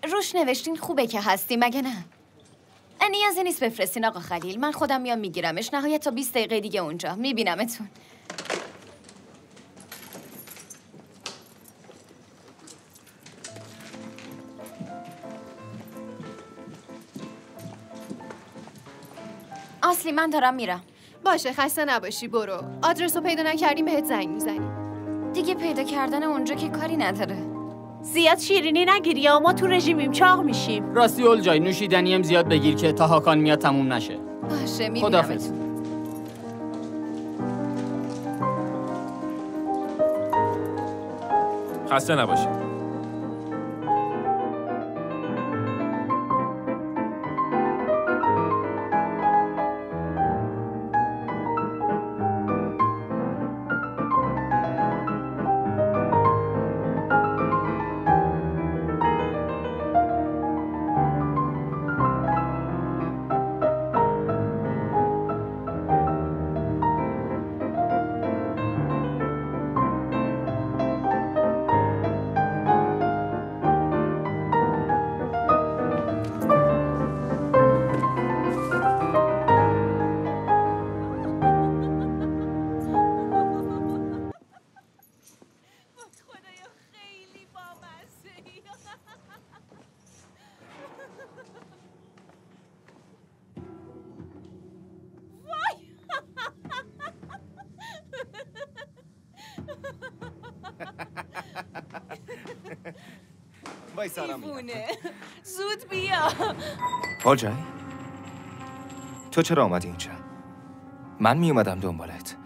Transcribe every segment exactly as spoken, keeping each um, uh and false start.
روش نوشتین خوبه که هستی مگه نه؟ نیازی نیست بفرستین آقا خلیل، من خودم میام میگیرمش. نهایت تا بیست دقیقه دیگه اونجا میبینمتون. اصلی من دارم میرم. باشه خسته نباشی، برو. آدرس رو پیدا نکردیم بهت زنگ میزنیم. دیگه پیدا کردن اونجا که کاری نداره. زیاد شیرینی نگیری یا ما تو رژیمیم چاق میشیم. راستی اولجای نوشیدنی هم زیاد بگیر که تا هاکان میاد تموم نشه. باشه میبینمت. خسته نباشی. وای سارم زود بیا. اولجای تو چرا آمدی اینجا؟ من می اومدم دنبالت.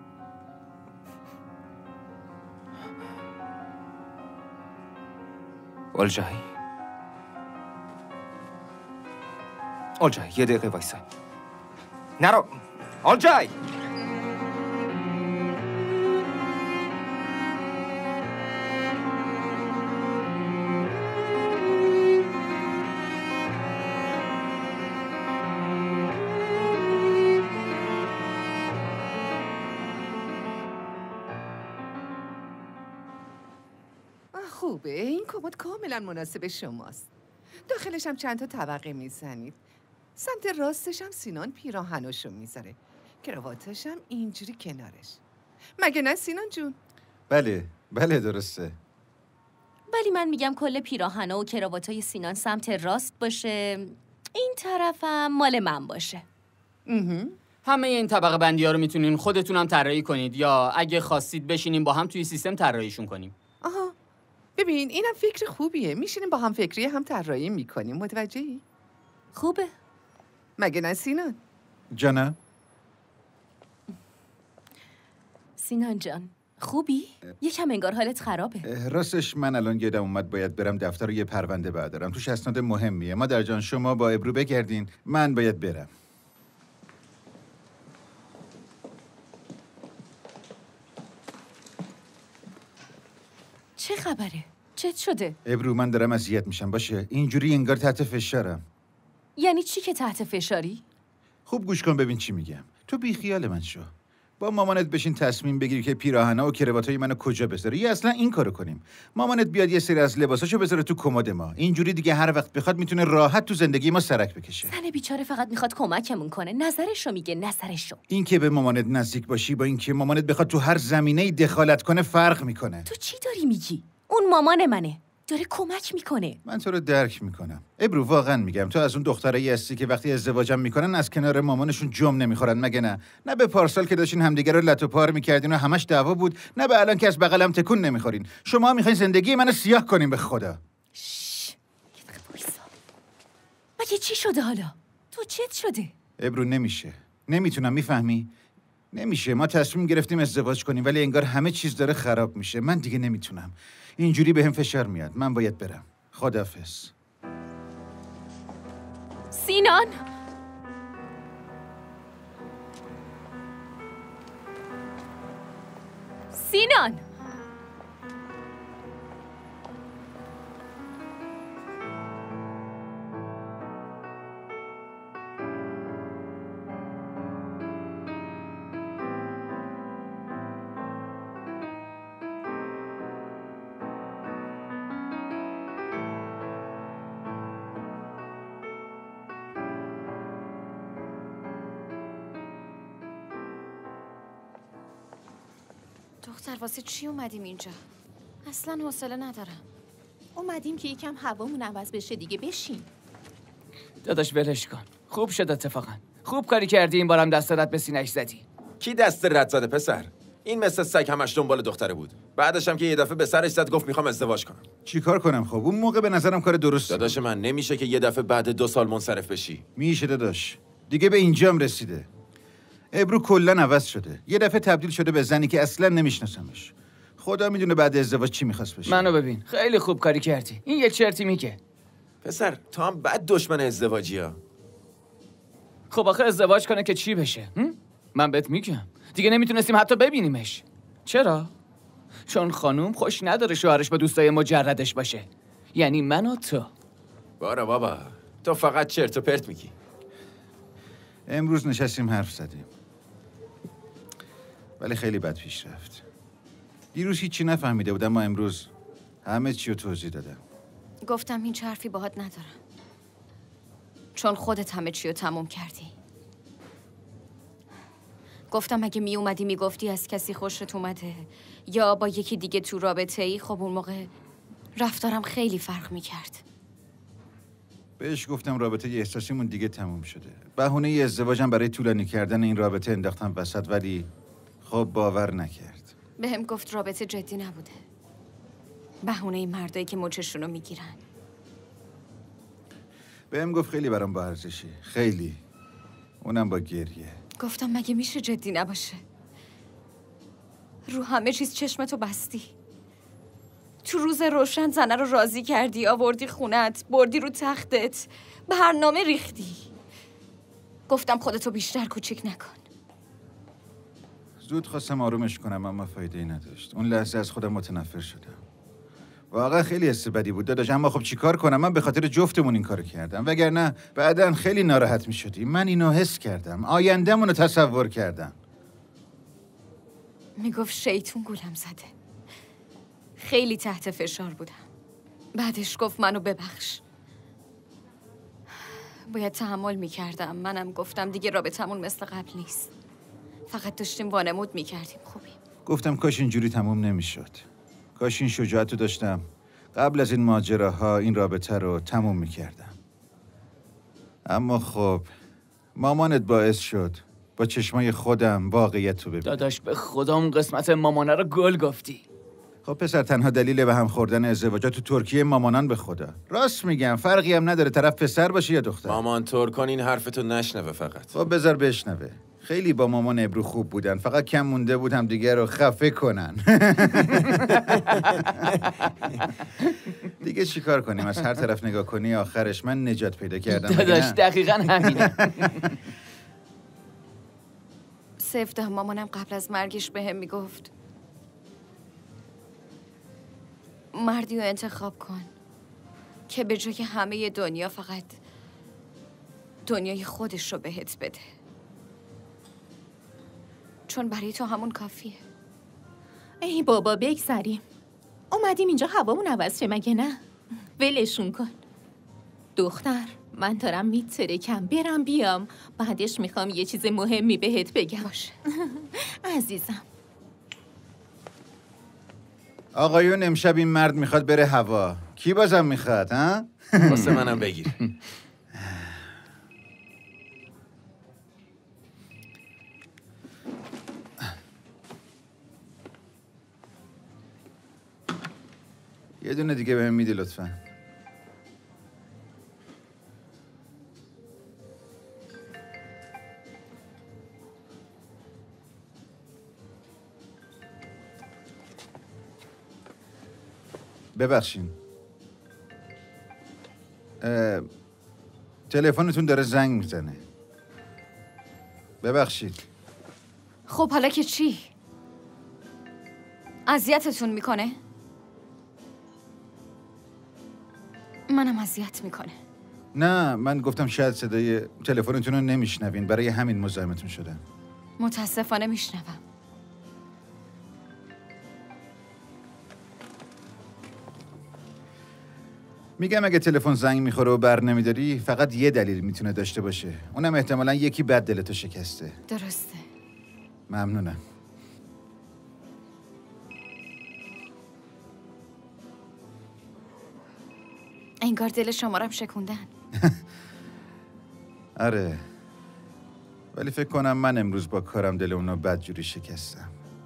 اولجای اولجای یه دقیقه وایسا. نرو اولجای. خوبه، این کمد کاملا مناسب شماست. داخلش هم چند تا طبقه میزنید. سمت راستش هم سینان پیراهناشو میذاره. کراواتش هم اینجوری کنارش. مگه نه سینان جون؟ بله، بله درسته. ولی من میگم کل پیراهنا و کراواتای سینان سمت راست باشه، این طرفم مال من باشه. همه این طبقه بندی ها رو میتونین خودتونم طراحی کنید یا اگه خواستید بشینیم با هم توی سیستم طراحیشون کنیم. آها ببین اینم فکر خوبیه. میشینیم با هم فکری هم طراحی میکنیم. متوجهی؟ خوبه. مگه نه سینان؟ جانم؟ سینان جان خوبی؟ یکم انگار حالت خرابه. راستش من الان یادم اومد باید برم دفتر رو یه پرونده بردارم. توش اسناد مهمیه. مادر جان شما با ابرو بگردین، من باید برم. چه خبره؟ چت شده؟ ابرو من دارم اذیت میشم. باشه اینجوری انگار تحت فشارم. یعنی چی که تحت فشاری؟ خوب گوش کن ببین چی میگم. تو بی خیال من شو. با مامانت بشین تصمیم بگیری که پیراهنا و کراواتای منو کجا بذاره یا اصلا این کارو کنیم. مامانت بیاد یه سری از لباساشو بذاره تو کمد ما. اینجوری دیگه هر وقت بخواد میتونه راحت تو زندگی ما سرک بکشه. زن بیچاره فقط میخواد کمکمون کنه. نظرشو میگه، نظرشو. این که به مامانت نزدیک باشی با این که مامانت بخواد تو هر زمینه‌ای دخالت کنه فرق میکنه. تو چی داری میگی؟ اون مامان منه. داره کمک میکنه. من تو رو درک میکنم. ابرو واقعا میگم تو از اون دخترایی هستی که وقتی ازدواجم میکنن از کنار مامانشون جم نمیخورن مگه نه؟ نه به پارسال که داشتین همدیگه رو لط و پار میکردین و همش دعوا بود، نه به الان که از بغلم تکون نمیخورین. شما میخواین زندگی منو سیاه کنین به خدا. شش. مگه چی شده حالا؟ تو چت شده؟ ابرو نمیشه. نمیتونم میفهمی؟ نمیشه. ما تصمیم گرفتیم ازدواج کنیم ولی انگار همه چیز داره خراب میشه. من دیگه نمیتونم. اینجوری بهم فشار میاد. من باید برم. خداحافظ. سینان سینان دختر واسه چی اومدیم اینجا؟ اصلا حوصله ندارم. اومدیم که یکم هوامون عوض بشه دیگه. بشین. داداش ولش کن. خوب شد اتفاقا. خوب کاری کردی این بارم دست رد به سینه‌اش زدی. کی دست رد زده پسر؟ این مثل سگ همش دنبال دختره بود. بعدش هم که یه دفعه به سرش زد گفت میخوام ازدواج کنم. چیکار کنم خب؟ اون موقع به نظرم کار درسته. داداش من نمیشه که یه دفعه بعد دو سال منصرف بشی. میشه داداش. دیگه به اینجام رسیده. ابرو کلا عوض شده. یه دفعه تبدیل شده به زنی که اصلا نمیشناسمش. خدا میدونه بعد ازدواج چی میخواست بشه. منو ببین. خیلی خوب کاری کردی. این یه چرتی میگه. پسر تو هم بد دشمن ازدواجی‌ها. خب آخه ازدواج کنه که چی بشه؟ هم؟ من بهت میگم. دیگه نمیتونستیم حتی ببینیمش. چرا؟ چون خانوم خوش نداره شوهرش با دوستای مجردش باشه. یعنی من و تو. بارا بابا تو فقط چرت و پرت میگی. امروز نشستیم حرف زدیم. ولی خیلی بد پیش رفت. دیروز هیچی نفهمیده بودم، اما امروز همه چی رو توضیح دادم. گفتم هیچ حرفی باهات ندارم. چون خودت همه چی رو تموم کردی. گفتم اگه می اومدی می گفتی از کسی خوشت اومده یا با یکی دیگه تو رابطه ای، خب اون موقع رفتارم خیلی فرق می کرد. بهش گفتم رابطه ی احساسیمون دیگه تموم شده. بهونه ی ازدواجم برای طولانی کردن این رابطه انداختم وسط، ولی خب باور نکرد. بهم گفت رابطه جدی نبوده. بهونه این مردایی که مچشونو میگیرن. بهم گفت خیلی برام با ارزشی. خیلی. اونم با گریه. گفتم مگه میشه جدی نباشه؟ رو همه چیز چشمتو بستی. تو روز روشن زنه رو راضی کردی، آوردی خونت، بردی رو تختت، برنامه ریختی. گفتم خودتو بیشتر کوچیک نکن. زود خواستم آرومش کنم اما فایده‌ای نداشت. اون لحظه از خودم متنفر شدم. واقعا خیلی حس بدی بود داداش، اما خب چیکار کنم؟ من به خاطر جفتمون این کارو کردم، وگرنه بعداً خیلی ناراحت می‌شدی. من اینو حس کردم، آینده‌مون رو تصور کردم. میگفت شیطون گولم زده. خیلی تحت فشار بودم. بعدش گفت منو ببخش. باید تحمل میکردم. منم گفتم دیگه رابطمون مثل قبل نیست. فقط داشتیم وانمود میکردیم. خوبی. گفتم کاش اینجوری تموم نمیشد. کاش این شجاعتو داشتم قبل از این ماجراها این رابطه رو تموم میکردم. اما خب مامانت باعث شد با چشمای خودم واقعیت رو ببینم. داداش به خدا اون قسمت مامانه رو گل گفتی. خب پسر، تنها دلیل به هم خوردن ازدواجات تو ترکیه مامانان به خدا. راست میگم، فرقی هم نداره طرف پسر باشه یا دختر. مامان ترکان این حرفتو نشنوه فقط. خب بذار بشنوه. خیلی با مامان ابرو خوب بودن، فقط کم مونده بود هم دیگه رو خفه کنن. دیگه چیکار کنیم؟ از هر طرف نگاه کنی آخرش من نجات پیدا کردم. داداش دقیقاً همینه. سفته مامانم قبل از مرگش بهم میگفت مردی رو انتخاب کن که به جای همه دنیا فقط دنیای خودش رو بهت بده، چون برای تو همون کافیه. ای بابا بگذریم. اومدیم اینجا هوامون عوض شه مگه نه؟ ولشون کن. دختر من دارم میترکم، برم بیام، بعدش میخوام یه چیز مهمی بهت بگم. باشه عزیزم. آقایون امشب این مرد میخواد بره هوا. کی بازم میخواد ها؟ واسه منم بگیر. یه دونه دیگه بهم میدی لطفا. ببخشین، تلفنتون داره زنگ میزنه. ببخشید. خب حالا که چی؟ اذیتتون میکنه؟ منم اذیت میکنه. نه من گفتم شاید صدای تلفنتون رو نمیشنوین، برای همین مزاحمتون شدم. متاسفانه میشنوم. میگم اگه تلفن زنگ میخوره و بر نمیداری فقط یه دلیل میتونه داشته باشه، اونم احتمالاً یکی بد دلتو شکسته. درسته. ممنونم. انگار دل شما رم شکوندن. آره، ولی فکر کنم من امروز با کارم دل اونو بدجوری شکستم.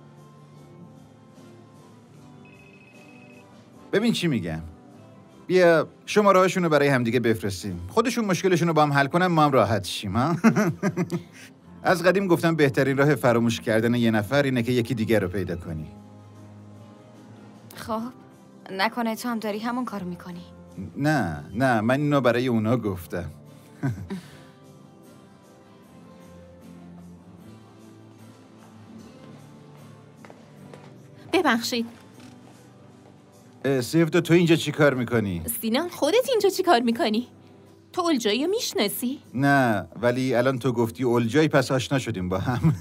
ببین چی میگم. بیا شماره هاشونو برای همدیگه بفرستیم، خودشون مشکلشونو با هم حل کنن، ما هم راحت شیم. ها؟ از قدیم گفتم بهترین راه فراموش کردن یه نفر اینه که یکی دیگر رو پیدا کنی. خب نکنه تو هم داری همون کارو میکنی؟ نه نه، من اینو برای اونا گفتم. ببخشید سیفدا، تو اینجا چی کار میکنی؟ سینان، خودت اینجا چی کار میکنی؟ تو اولجایی رو میشناسی؟ نه، ولی الان تو گفتی اولجایی پس آشنا شدیم با هم.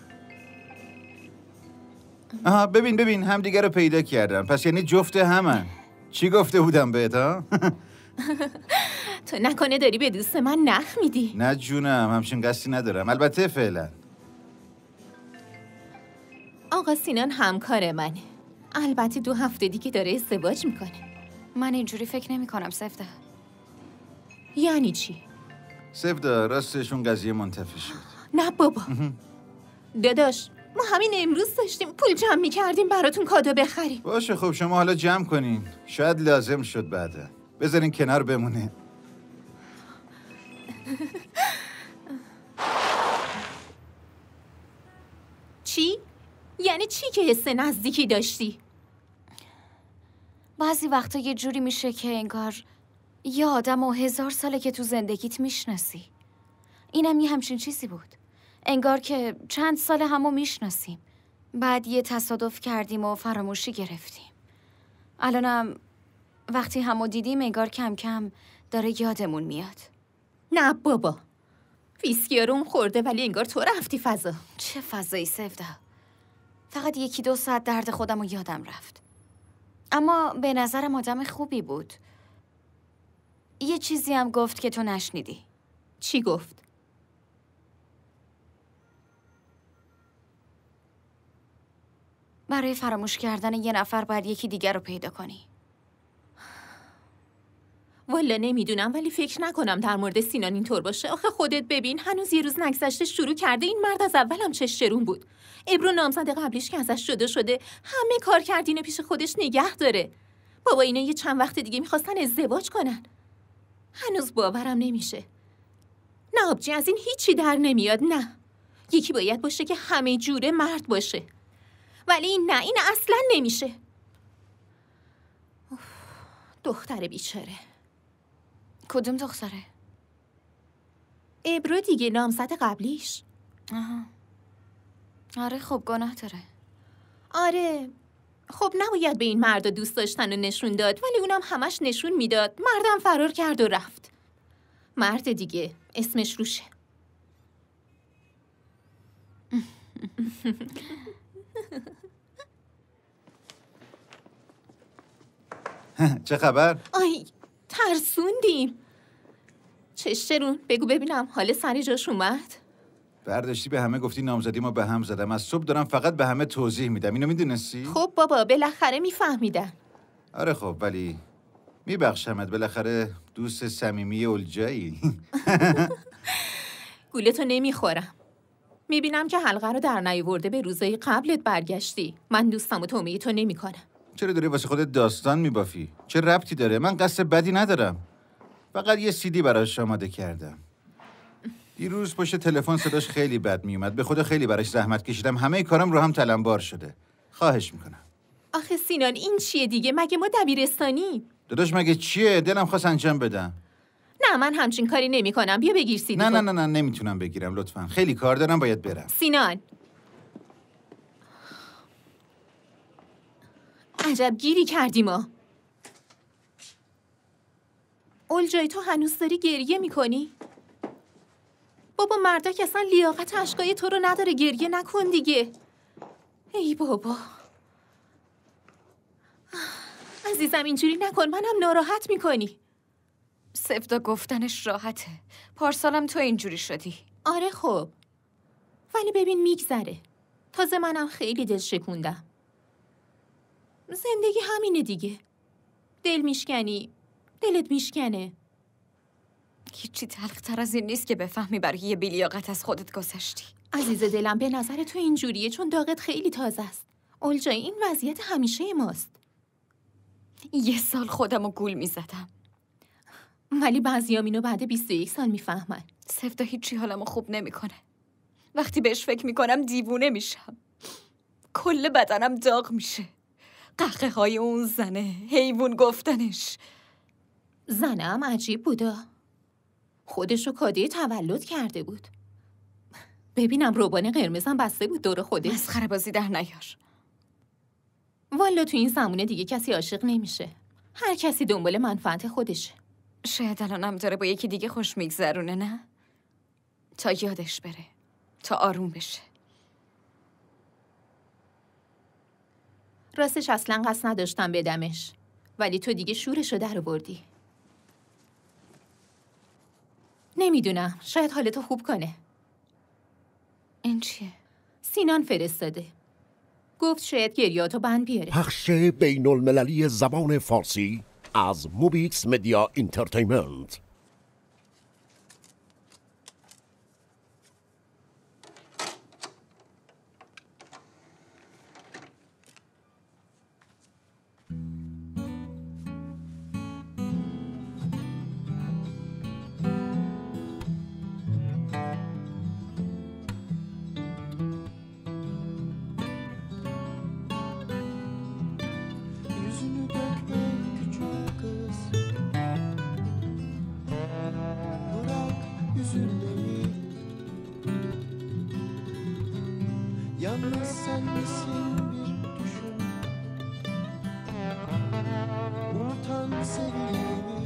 آها ببین ببین هم دیگه رو پیدا کردم، پس یعنی جفت همن. چی گفته بودم بهت ها؟ تو نکنه داری به دوست من نخ میدی؟ نه جونم، همچین قصدی ندارم، البته فعلا. آقا سینان همکار منه، البته دو هفته دیگه داره ازدواج میکنه. من اینجوری فکر نمی کنم سفده. یعنی چی؟ سفدا راستشون قضیه منتفی شد. نه بابا. داداش ما همین امروز داشتیم پول جمع میکردیم براتون کادو بخریم. باشه خب شما حالا جمع کنین، شاید لازم شد بعدا. بذارین کنار بمونه. چی؟ یعنی چی که حس نزدیکی داشتی؟ بعضی وقتا یه جوری میشه که انگار یه آدم و هزار ساله که تو زندگیت میشناسی. اینم یه همچین چیزی بود. انگار که چند سال همو میشناسیم، بعد یه تصادف کردیم و فراموشی گرفتیم. الانم وقتی همو دیدیم انگار کم کم داره یادمون میاد. نه بابا، ویسکی رو اون خورده ولی انگار تو رفتی فضا. چه فضایی سفده؟ فقط یکی دو ساعت درد خودم رو یادم رفت. اما به نظرم آدم خوبی بود. یه چیزی هم گفت که تو نشنیدی. چی گفت؟ برای فراموش کردن یه نفر باید یکی دیگر رو پیدا کنی. والا نمیدونم، ولی فکر نکنم در مورد سینان اینطور باشه. آخه خودت ببین، هنوز یه روز نگذشته شروع کرده. این مرد از اولم چشترون بود. ابرو نامزد قبلیش که ازش شده شده همه کار کرد اینو پیش خودش نگه داره. بابا اینا یه چند وقت دیگه میخواستن ازدواج کنن. هنوز باورم نمیشه. نه آبجی، از این هیچی در نمیاد. نه، یکی باید باشه که همه جوره مرد باشه، ولی این نه، این اصلا نمیشه. اوف، دختر بیچاره. کدوم دختره؟ ابرو دیگه، نامزد قبلیش. آها. آره خب گناه داره. آره خب نباید به این مرد دوست داشتن و نشون داد، ولی اونم همش نشون میداد. مردم فرار کرد و رفت. مرد دیگه اسمش روشه. چه خبر؟ آی ترسوندیم. چشترون بگو ببینم حال سر جاش اومد؟ برداشتی به همه گفتی نامزدی ما به هم زدم. از صبح دارم فقط به همه توضیح میدم. اینو میدونستی؟ خب بابا بالاخره میفهمیدن. آره خب ولی میبخشمت، بالاخره دوست صمیمی اولجایی. گولتو نمیخورم. میبینم که حلقه رو در نیاورده به روزای قبلت برگشتی. من دوستم و تومه تو نمیکنم. چرا داری واسه خودت داستان میبافی؟ چه ربطی داره؟ من قصد بدی ندارم. فقط یه سیدی براش آماده کردم. دیروز پشت تلفن صداش خیلی بد میومد. به خدا خیلی براش زحمت کشیدم. همه کارم رو هم تلمبار شده. خواهش میکنم. آخه سینان این چیه دیگه؟ مگه ما دبیرستانی؟ داداش مگه چیه؟ دلم خواست انجام بدم. نه من همچین کاری نمیکنم. بیا بگیر سیدی. نه نه نه نه نمیتونم بگیرم لطفا. خیلی کار دارم، باید برم. سینان عجب گیری کردی ما. اولجای تو هنوز داری گریه میکنی؟ بابا مردک اصلا لیاقت اشکای تو رو نداره. گریه نکن دیگه. ای بابا عزیزم اینجوری نکن، منم ناراحت میکنی. سفدا گفتنش راحته. پارسالم تو اینجوری شدی. آره خب ولی ببین میگذره. تازه منم خیلی دل شکوندم. زندگی همینه دیگه. دل میشکنی، دلت میشکنه. هیچی تلختر از این نیست که بفهمی برای یه بیلیاقت از خودت گذشتی. عزیز دلم به نظر تو اینجوریه چون داغت خیلی تازه است. اولجای این وضعیت همیشه ماست. یه سال خودم رو گول میزدم، ولی بعضیام اینو بعد بیست و یک سال میفهمن. سفدا هیچی حالمو خوب نمیکنه. وقتی بهش فکر میکنم دیوونه میشم. کل بدنم داغ میشه. قهقه های اون زنه، حیوان گفتنش. زنم عجیب بودا. خودشو کادوی تولد کرده بود. ببینم روبان قرمزم بسته بود دور خودش. مسخره بازی در نیار. والا تو این زمونه دیگه کسی عاشق نمیشه. هر کسی دنبال منفعت خودشه. شاید الانم داره با یکی دیگه خوش میگذرونه، نه؟ تا یادش بره، تا آروم بشه. راستش اصلا قصد نداشتم بدمش، ولی تو دیگه شورشو در آوردی. نمیدونم، شاید حالتو خوب کنه. این چیه؟ سینان فرستاده. گفت شاید گریاتو بند بیاره. پخش بین المللی زبان فارسی از موبیکس مدیا انترتینمنت. Yalnız sen misin bir düşün, unutan sevdiğini.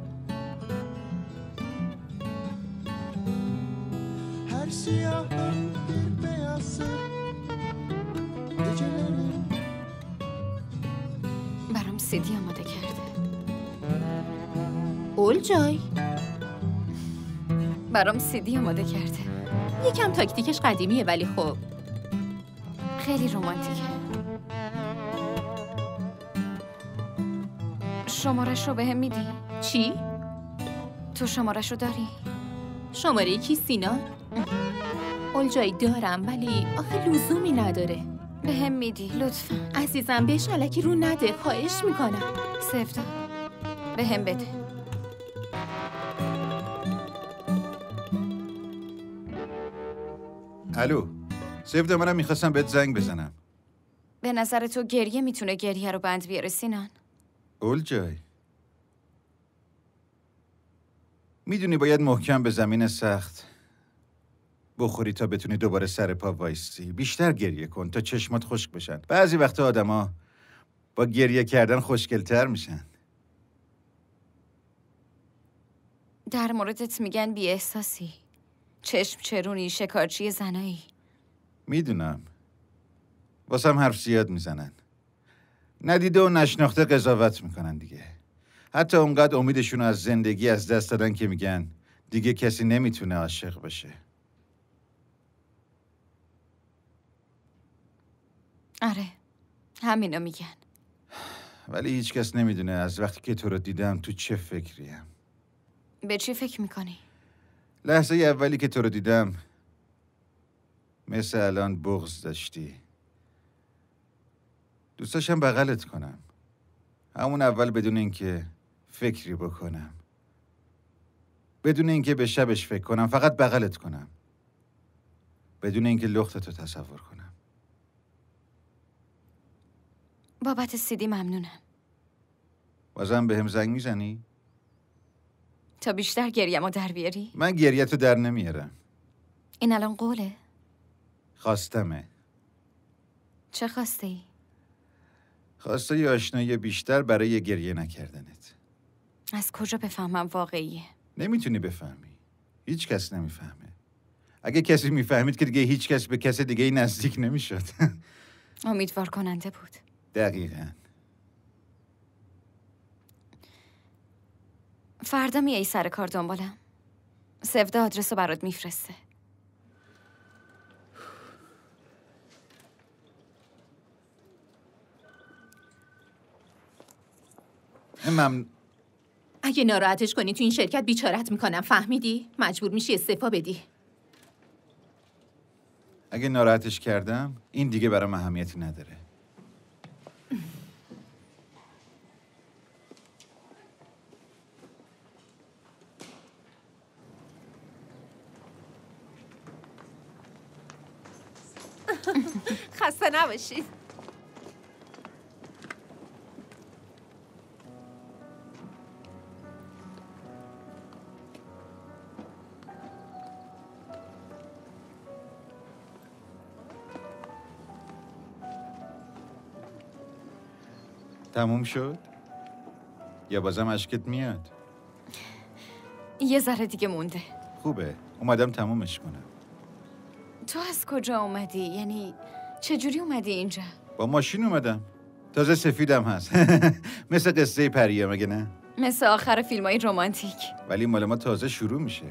Her siyahın bir beyazı, gecelerin. برام سیدی آماده کرده. اولجای برام سیدی آماده کرده. یکم تاکتیکش قدیمیه ولی خب خیلی رومانتیکه. شمارش رو بهم میدی؟ چی؟ تو شمارش رو داری؟ شماره کی سینا؟ اولجای دارم ولی آخه لزومی نداره. بهم میدی لطفا. عزیزم بهش الکی رو نده، خواهش میکنم. سفتا بهم بده. الو سفدا، منم میخواستم بهت زنگ بزنم. به نظر تو گریه میتونه گریه رو بند بیاره سینان؟ اولجای میدونی باید محکم به زمین سخت بخوری تا بتونی دوباره سر پا وایستی. بیشتر گریه کن تا چشمات خشک بشن. بعضی وقتا آدما با گریه کردن خوشگل‌تر میشن. در موردت میگن بی احساسی، چشم چرونی، شکارچی زنایی. میدونم، واسم حرف زیاد میزنن. ندیده و نشناخته قضاوت میکنن دیگه. حتی اونقدر امیدشون از زندگی از دست دادن که میگن دیگه کسی نمیتونه عاشق بشه. آره، همینو میگن. ولی هیچ کس نمیدونه از وقتی که تو رو دیدم تو چه فکریم. به چی فکر میکنی؟ لحظه اولی که تو رو دیدم مثل الان بغض داشتی. دوست داشتم بغلت کنم، همون اول، بدون اینکه فکری بکنم، بدون اینکه به شبش فکر کنم، فقط بغلت کنم، بدون اینکه لختتو تصور کنم. بابت سیدی ممنونم. بازم به هم زنگ میزنی؟ تا بیشتر گریه‌مو در بیاری؟ من گریه‌تو در نمیارم. این الان قوله؟ خواستمه. چه خواسته ای؟ خواسته ی آشنایی بیشتر برای گریه نکردنت. از کجا بفهمم واقعیه؟ نمیتونی بفهمی. هیچ کس نمیفهمه. اگه کسی میفهمید که دیگه هیچ کس به کس دیگه نزدیک نمیشد. امیدوار کننده بود. دقیقاً. فردا میای سر کار دنبالم؟ سفدا آدرس رو برات میفرسته. ممنون. اگه ناراحتش کنی تو این شرکت بیچارت میکنم، فهمیدی؟ مجبور میشی استعفا بدی. اگه ناراحتش کردم این دیگه برام اهمیتی نداره. خسته نباشید. تموم شد؟ یا بازم اشکت میاد؟ یه ذره دیگه مونده. خوبه، اومدم تمومش کنم. تو از کجا اومدی؟ یعنی چجوری اومدی اینجا؟ با ماشین اومدم. تازه سفیدم هست. مثل قصه پریه مگه نه؟ مثل آخر فیلم های رومانتیک. ولی مال ما تازه شروع میشه.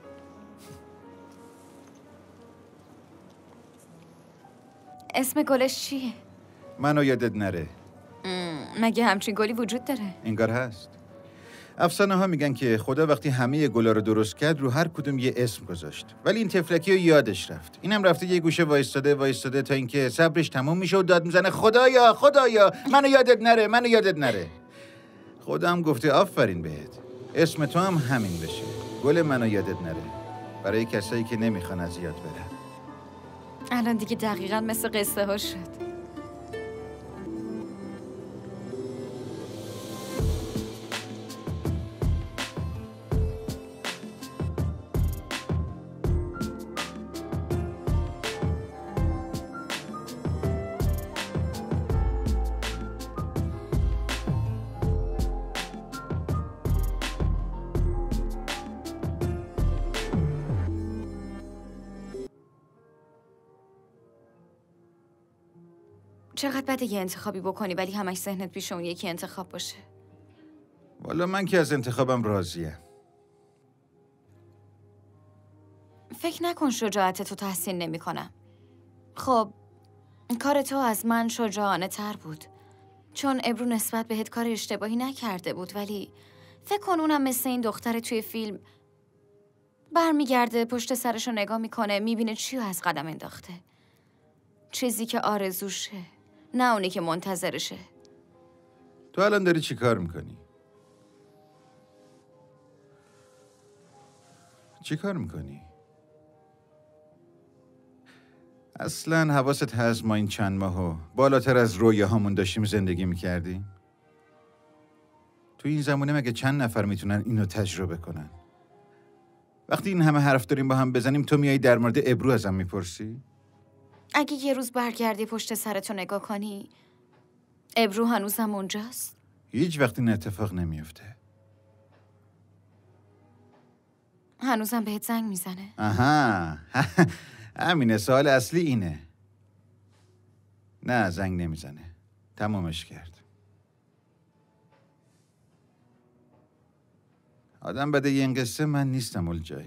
اسم گلش چیه؟ منو یادت نره. مگه همچین گلی وجود داره؟ انگار هست. افسانه ها میگن که خدا وقتی همه گلا رو درست کرد رو هر کدوم یه اسم گذاشت، ولی این تفلکی رو یادش رفت. اینم رفته یه گوشه وایستاده وایستاده تا اینکه صبرش تموم میشه و داد میزنه خدایا خدایا منو یادت نره منو یادت نره. خدا هم گفته آفرین بهت، اسم تو هم همین بشه، گل منو یادت نره، برای کسایی که نمیخوان از یاد برن. الان دیگه دقیقاً مثل قصه ها شد. چقدر بده یه انتخابی بکنی ولی همش ذهنت پیش اون یکی انتخاب باشه. والا من که از انتخابم راضیم. فکر نکن شجاعت تو تحسین نمی کنم. خب کار تو از من شجاعانه تر بود، چون ابرو نسبت بهت کار اشتباهی نکرده بود، ولی فکر کن اونم مثل این دختر توی فیلم برمیگرده پشت سرشو نگاه میکنه میبینه چی رو از قدم انداخته، چیزی که آرزوشه نه اونی که منتظرشه. تو الان داری چی کار میکنی؟ چی کار میکنی؟ اصلا حواست هست ما این چند ماهو بالاتر از رویاهامون داشتیم زندگی میکردیم؟ تو این زمانه مگه چند نفر میتونن اینو تجربه کنن؟ وقتی این همه حرف داریم با هم بزنیم تو میایی در مورد ابرو ازم میپرسی؟ اگه یه روز برگردی پشت سرتو نگاه کنی ابرو هنوزم اونجاست؟ هیچ وقت این اتفاق نمیفته. هنوزم بهت زنگ میزنه؟ آها همینه، سوال اصلی اینه. نه زنگ نمیزنه، تمامش کرد. آدم بده این قصه من نیستم الجای،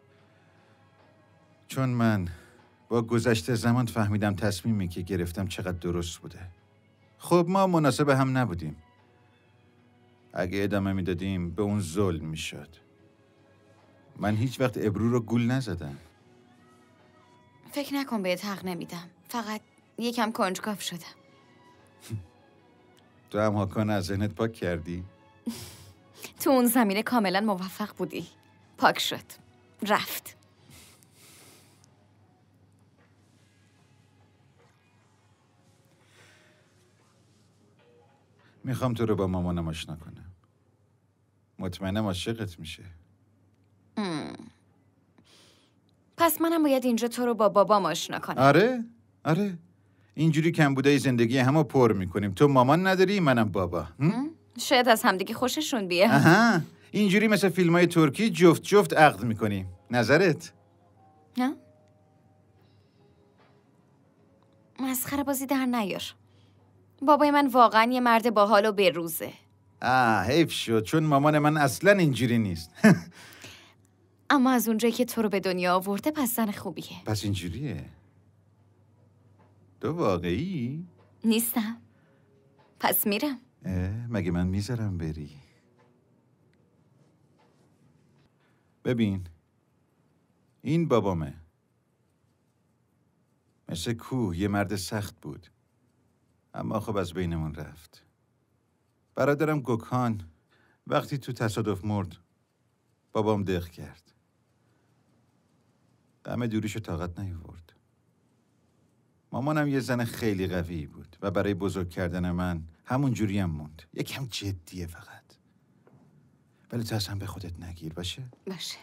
چون من با گذشته زمان فهمیدم تصمیمی که گرفتم چقدر درست بوده. خب ما مناسب هم نبودیم، اگه ادامه میدادیم به اون ظلم میشد. من هیچ وقت ابرو رو گول نزدم. فکر نکن بهت حق نمیدم، فقط یکم کنجکاو شدم. تو هم هاکان از ذهنت پاک کردی؟ تو اون زمینه کاملا موفق بودی. پاک شد، رفت. میخوام تو رو با مامانم آشنا کنم. مطمئنم عاشقت میشه. ام. پس منم باید اینجا تو رو با بابام آشنا کنم. آره؟ آره. اینجوری کمبودای زندگی همو پر میکنیم. تو مامان نداری، منم بابا. شاید از همدیگه خوششون بیاد. آها. اینجوری مثل فیلمای ترکی جفت جفت عقد میکنیم. نظرت؟ نه؟ مسخره بازی در نیار. بابای من واقعا یه مرد باحال و بروزه. آه حیف شد، چون مامان من اصلا اینجوری نیست. اما از اونجایی که تو رو به دنیا آورده پس زن خوبیه. پس اینجوریه؟ تو واقعی؟ نیستم. پس میرم. مگه من میذارم بری؟ ببین، این بابامه. مثل کوه، یه مرد سخت بود. اما خب از بینمون رفت. برادرم گوکان وقتی تو تصادف مرد، بابام دق کرد. غم دوریشو طاقت نیاورد. مامانم یه زن خیلی قوی بود و برای بزرگ کردن من همون جوری هم موند. یکم جدیه فقط. ولی تو اصلا به خودت نگیر، باشه؟ باشه.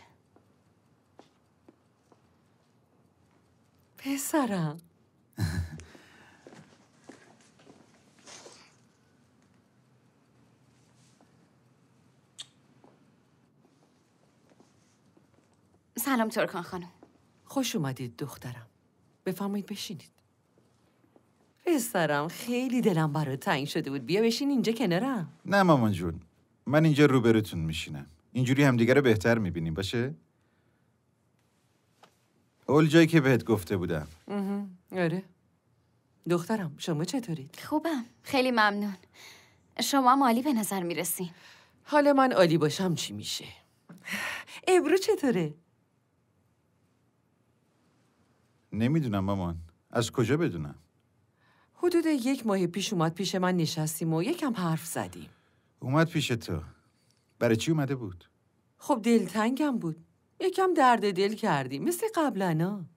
پسرم. سلام ترکان خانم. خوش اومدید دخترم. بفرمایید بشینید. پسرم خیلی دلم برات تنگ شده بود. بیا بشین اینجا کنارم. نه مامان جون، من اینجا روبروتون میشینم. اینجوری همدیگه رو بهتر میبینیم، باشه؟ اول جایی که بهت گفته بودم. آره. دخترم شما چطورید؟ خوبم، خیلی ممنون. شما هم عالی به نظر میرسین. حالا من عالی باشم چی میشه؟ ابرو چطوره؟ نمیدونم مامان. از کجا بدونم؟ حدود یک ماه پیش اومد پیش من نشستیم و یکم حرف زدیم. اومد پیش تو؟ برای چی اومده بود؟ خب دلتنگم بود. یکم درد دل کردیم مثل قبلنا.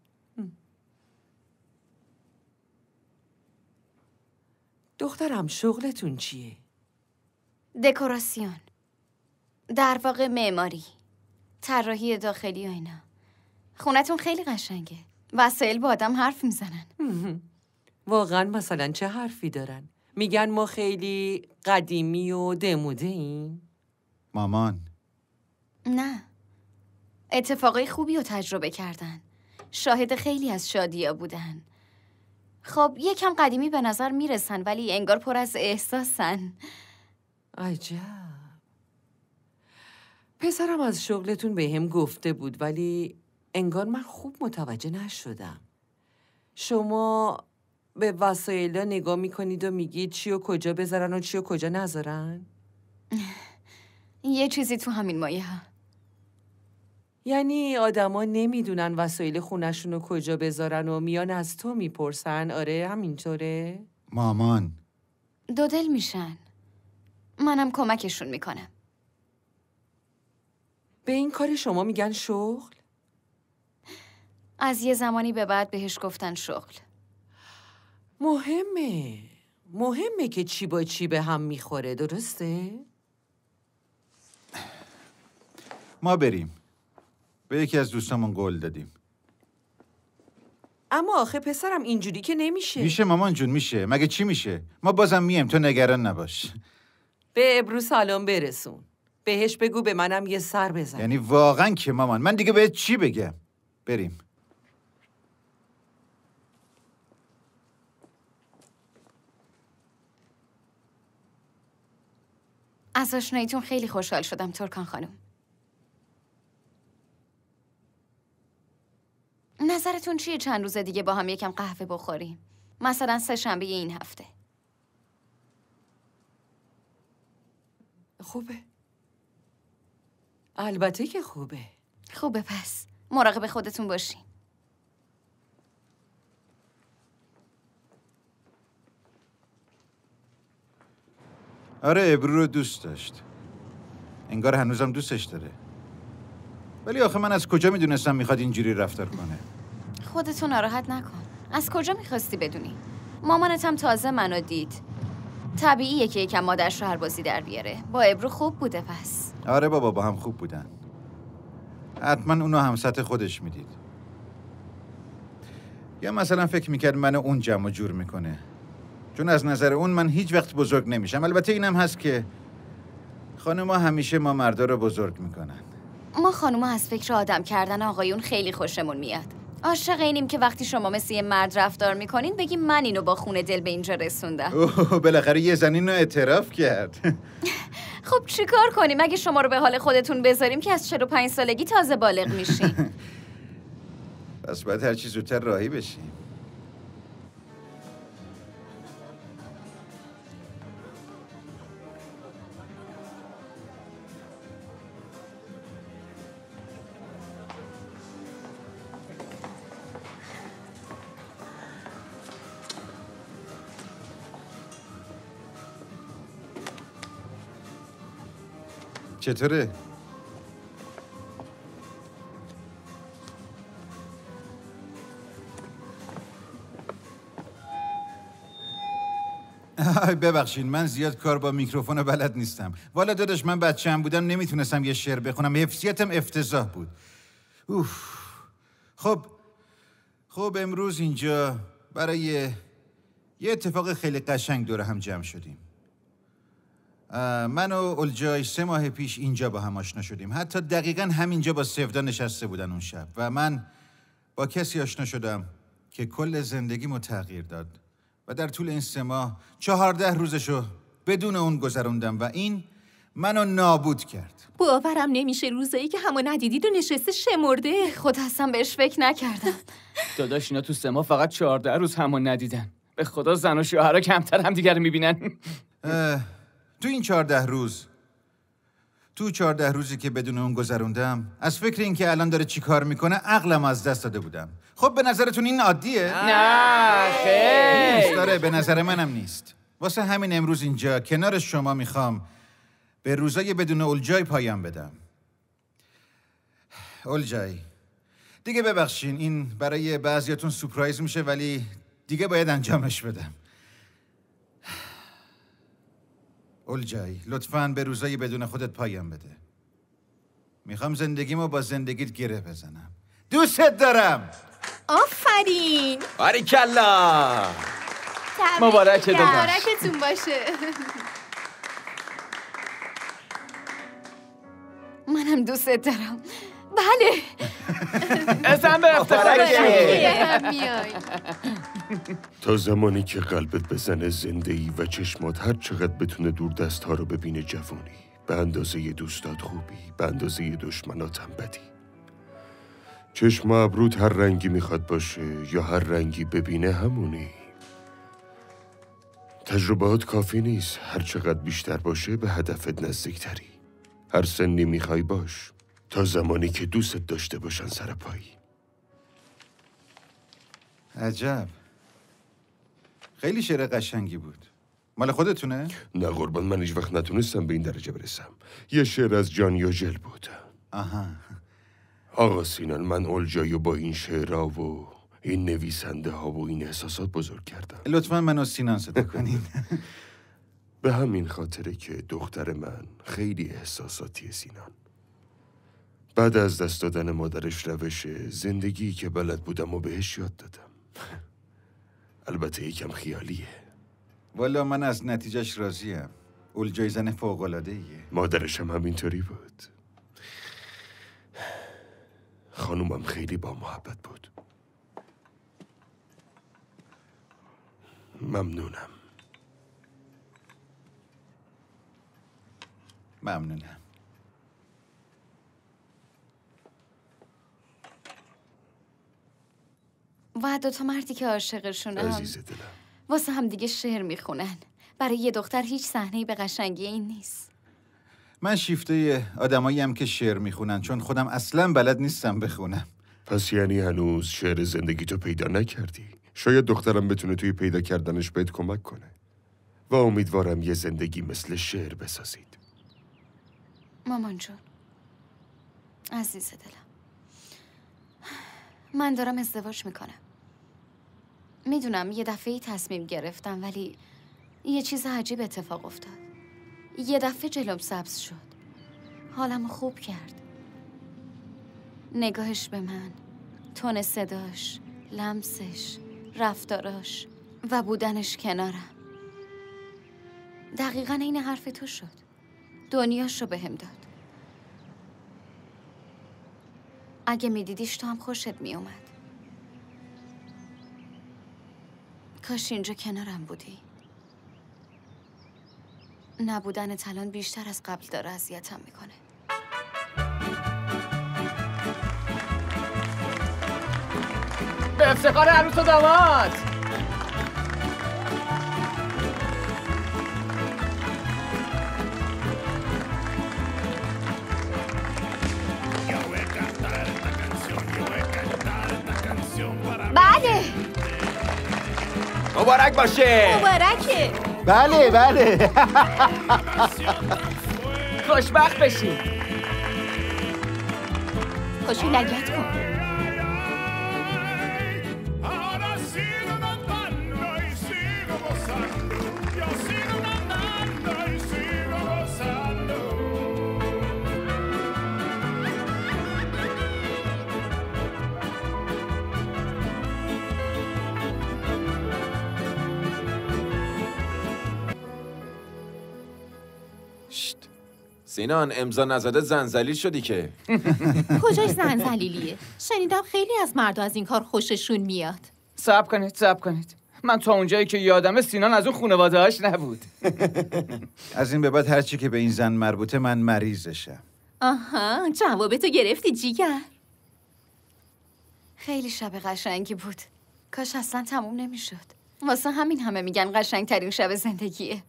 دخترم شغلتون چیه؟ دکوراسیون. در واقع معماری. طراحی داخلی و اینا. خونتون خیلی قشنگه. وسایل با آدم حرف میزنن. واقعا مثلا چه حرفی دارن؟ میگن ما خیلی قدیمی و دموده ایم؟ مامان. نه. اتفاقای خوبی رو تجربه کردن. شاهد خیلی از شادی‌ها بودن. خب یکم قدیمی به نظر میرسن ولی انگار پر از احساسن. عجب. پسرم از شغلتون به هم گفته بود ولی انگار من خوب متوجه نشدم. شما به وسایلا نگاه میکنید و میگید چی و کجا بذارن و چی و کجا نذارن؟ یه چیزی تو همین مایه ها. یعنی آدما نمیدونن وسایل خونشون رو کجا بذارن و میان از تو میپرسن؟ آره همینطوره؟ مامان. دو دل میشن. منم کمکشون میکنم. به این کار شما میگن شغل؟ از یه زمانی به بعد بهش گفتن شغل. مهمه. مهمه که چی با چی به هم میخوره، درسته؟ ما بریم. به یکی از دوستامون قول دادیم. اما آخه پسرم اینجوری که نمیشه. میشه مامان جون، میشه. مگه چی میشه؟ ما بازم میم، تو نگران نباش. به ابرو سلام برسون. بهش بگو به منم یه سر بزن. یعنی واقعا که مامان، من دیگه بهت چی بگم؟ بریم. از آشناییتون خیلی خوشحال شدم ترکان خانم. نظرتون چیه چند روز دیگه با هم یکم قهوه بخوریم؟ مثلا سه شنبه این هفته. خوبه. البته که خوبه. خوبه پس. مراقب خودتون باشین. آره ابرو رو دوست داشت. انگار هنوزم دوستش داره. ولی آخه من از کجا میدونستم میخواد اینجوری رفتار کنه؟ خودتو ناراحت نکن. از کجا میخواستی بدونی؟ مامانت هم تازه منو دید. طبیعیه که یکم مادرش رو هر بازی در بیاره. با ابرو خوب بوده پس. آره بابا با هم خوب بودن. حتما اونو هم سطح خودش میدید. یا مثلا فکر میکرد منو اون جمع جور میکنه. چون از نظر اون من هیچ وقت بزرگ نمیشم. البته اینم هست که خانوما همیشه ما مردا رو بزرگ میکنن. ما خانوما از فکر آدم کردن آقایون خیلی خوشمون میاد. عاشق اینیم که وقتی شما مثل یه مرد رفتار میکنین بگیم من اینو با خون دل به اینجا رسوندم. اوه بالاخره یه زن اینو اعتراف کرد. خب چیکار کنیم؟ اگه شما رو به حال خودتون بذاریم که از چهل و پنج سالگی تازه بالغ میشین. پس باید هر چی زودتر راهی بشیم. چطوره؟ ببخشید من زیاد کار با میکروفون بلد نیستم. والا داداش من بچه‌ام بودم نمیتونستم یه شعر بخونم، حفظیتم افتضاح بود. اوف. خب خب امروز اینجا برای یه اتفاق خیلی قشنگ دور هم جمع شدیم. من و اولجای سه ماه پیش اینجا با هم آشنا شدیم. حتی دقیقاً همینجا با سفدا نشسته بودن اون شب و من با کسی آشنا شدم که کل زندگیمو تغییر داد و در طول این سه ماه چهارده روزشو بدون اون گذروندم و این منو نابود کرد. باورم نمیشه روزایی که همو ندیدید و نشسته شمرده. خود هستم بهش فکر نکردم. داداش اینا تو سه ماه فقط چهارده روز همو ندیدن. به خدا زن و شوهرها کمتر هم دیگر میبینن. تو این چهارده روز تو چهارده روزی که بدون اون گذروندم از فکر این که الان داره چی کار میکنه عقلم از دست داده بودم. خب به نظرتون این عادیه؟ نه خیلی داره، به نظر منم نیست. واسه همین امروز اینجا کنار شما میخوام به روزای بدون اولجای پایان بدم. اولجای دیگه ببخشین این برای بعضیاتون سورپرایز میشه ولی دیگه باید انجامش بدم. اولجای لطفاً به روزای بدون خودت پایان بده. میخوام زندگیمو با زندگیت گره بزنم. دوستت دارم. آفرین. باریکلا. مبارکه داداش. مبارکتون باشه. منم دوستت دارم. بله. اسم به افتخارشه. تا زمانی که قلبت بزنه زندگی و چشمات هر چقدر بتونه دور دست ها رو ببینه جوونی، به اندازه دوستات خوبی، به اندازه دشمنات هم بدی. چشم ابروت هر رنگی میخواد باشه یا هر رنگی ببینه همونی. تجربهات کافی نیست، هر چقدر بیشتر باشه به هدفت نزدیکتری. هر سنی میخوای باش تا زمانی که دوستت داشته باشن سر پایی. عجب، خیلی شعر قشنگی بود. مال خودتونه؟ نه قربان، من هیچ وقت نتونستم به این درجه برسم. یه شعر از جان یوجل بود. آها. آقا سینان، من اولجایو با این شعرها و این نویسنده ها و این احساسات بزرگ کردم. لطفاً منو سینان صدا کنین. به همین خاطره که دختر من خیلی احساساتی سینان. بعد از دست دادن مادرش روش زندگی که بلد بودم و بهش یاد دادم. البته یکم خیالیه. والا من از نتیجهش راضیم. اولجای زن فوق‌العاده‌ایه. مادرش هم همینطوری بود. خانومم خیلی با محبت بود. ممنونم. ممنونم. و دوتا مردی که عاشقشونن عزیز دلم، واسه هم دیگه شعر میخونن. برای یه دختر هیچ صحنه‌ای به قشنگی این نیست. من شیفته آدمایی هم که شعر میخونن، چون خودم اصلا بلد نیستم بخونم. پس یعنی هنوز شعر زندگی تو پیدا نکردی؟ شاید دخترم بتونه توی پیدا کردنش بهت کمک کنه. و امیدوارم یه زندگی مثل شعر بسازید. مامان جون، عزیز دلم، من دارم ازدواج میکنم. میدونم یه دفعه تصمیم گرفتم ولی یه چیز عجیب اتفاق افتاد. یه دفعه جلوم سبز شد. حالم خوب کرد. نگاهش به من، تون صداش، لمسش، رفتاراش و بودنش کنارم. دقیقاً این حرف تو شد. دنیاشو بهم داد. اگه میدیدیش تو هم خوشت میومد. کاش اینجا کنارم بودی. نبودن الان بیشتر از قبل داره اذیتم میکنه. به افتخار عروس و داماد. بله. مبارک باشه. مبارکه. بله بله. خوشبخت بشی. خوشی لگت کن. سینان امضا نزده زنزلیل شدی که. کجاش زنزلیلیه؟ شنیدم خیلی از مردا از این کار خوششون میاد. صبر کنید صبر کنید. من تا اونجایی که یادمه سینان از اون خانواده‌اش نبود. از این به بعد هر چی که به این زن مربوطه من مریضشم. آها، جوابتو گرفتی جیگر. خیلی شب قشنگی بود. کاش اصلا تموم نمیشد. واسه همین همه میگن قشنگترین شب زندگیه.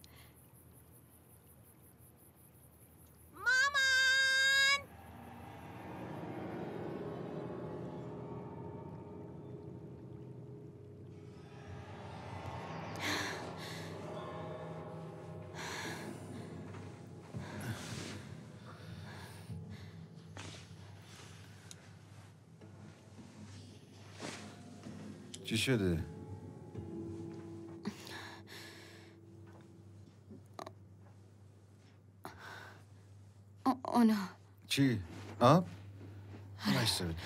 چی شده؟ اونا چی؟ آب؟ بایسته بده.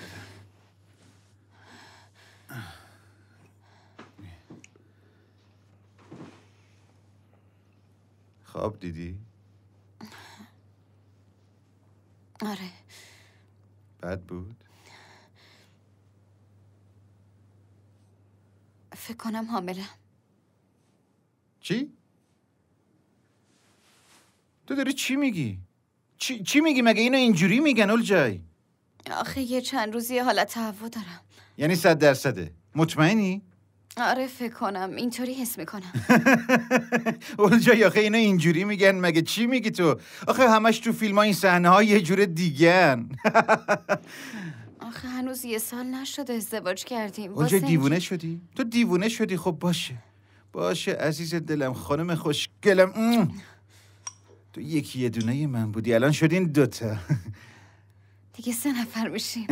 خواب دیدی؟ آره. بد بود؟ فکر کنم حاملم. چی؟ تو داری چی میگی؟ چی, چی میگی؟ مگه اینو اینجوری میگن اولجای؟ آخه یه چند روزی حالت تهوع دارم. یعنی صد درصده؟ مطمئنی؟ آره فکر کنم اینطوری حس میکنم. اولجای آخه اینو اینجوری میگن مگه چی میگی تو؟ آخه همش تو فیلم ها این صحنه ها یه جور دیگن. آخه هنوز یه سال نشده ازدواج کردیم. اونجا دیوونه شدی؟ تو دیوونه شدی؟ خب باشه باشه عزیز دلم خانم خوشگلم. تو یکی یه دونه من بودی الان شدین دوتا. دیگه سه نفر میشیم.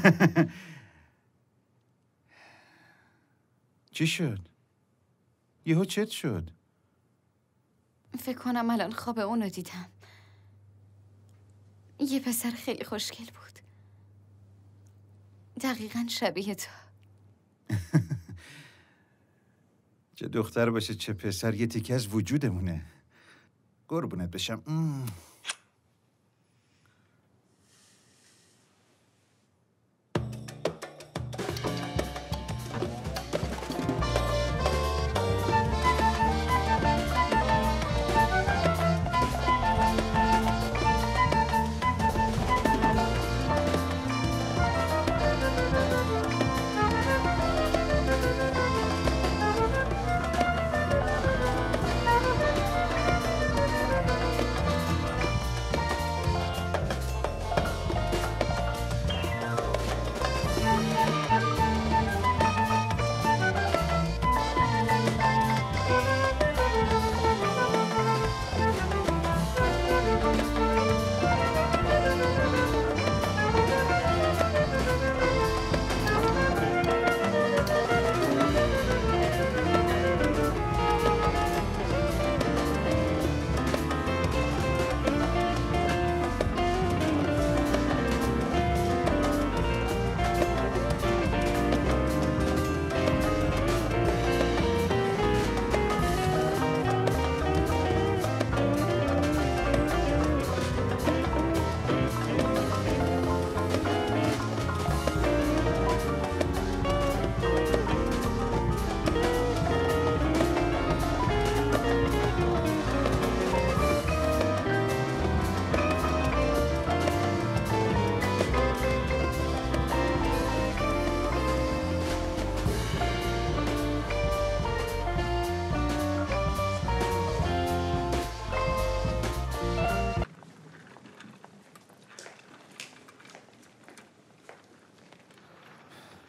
چی شد؟ یهو چت شد؟ فکر کنم الان خواب اونو دیدم. یه پسر خیلی خوشگل بود. دقیقاً شبیه تو. چه دختر باشه چه پسر یه تیکه از وجودمونه. قربونت بشم. ام.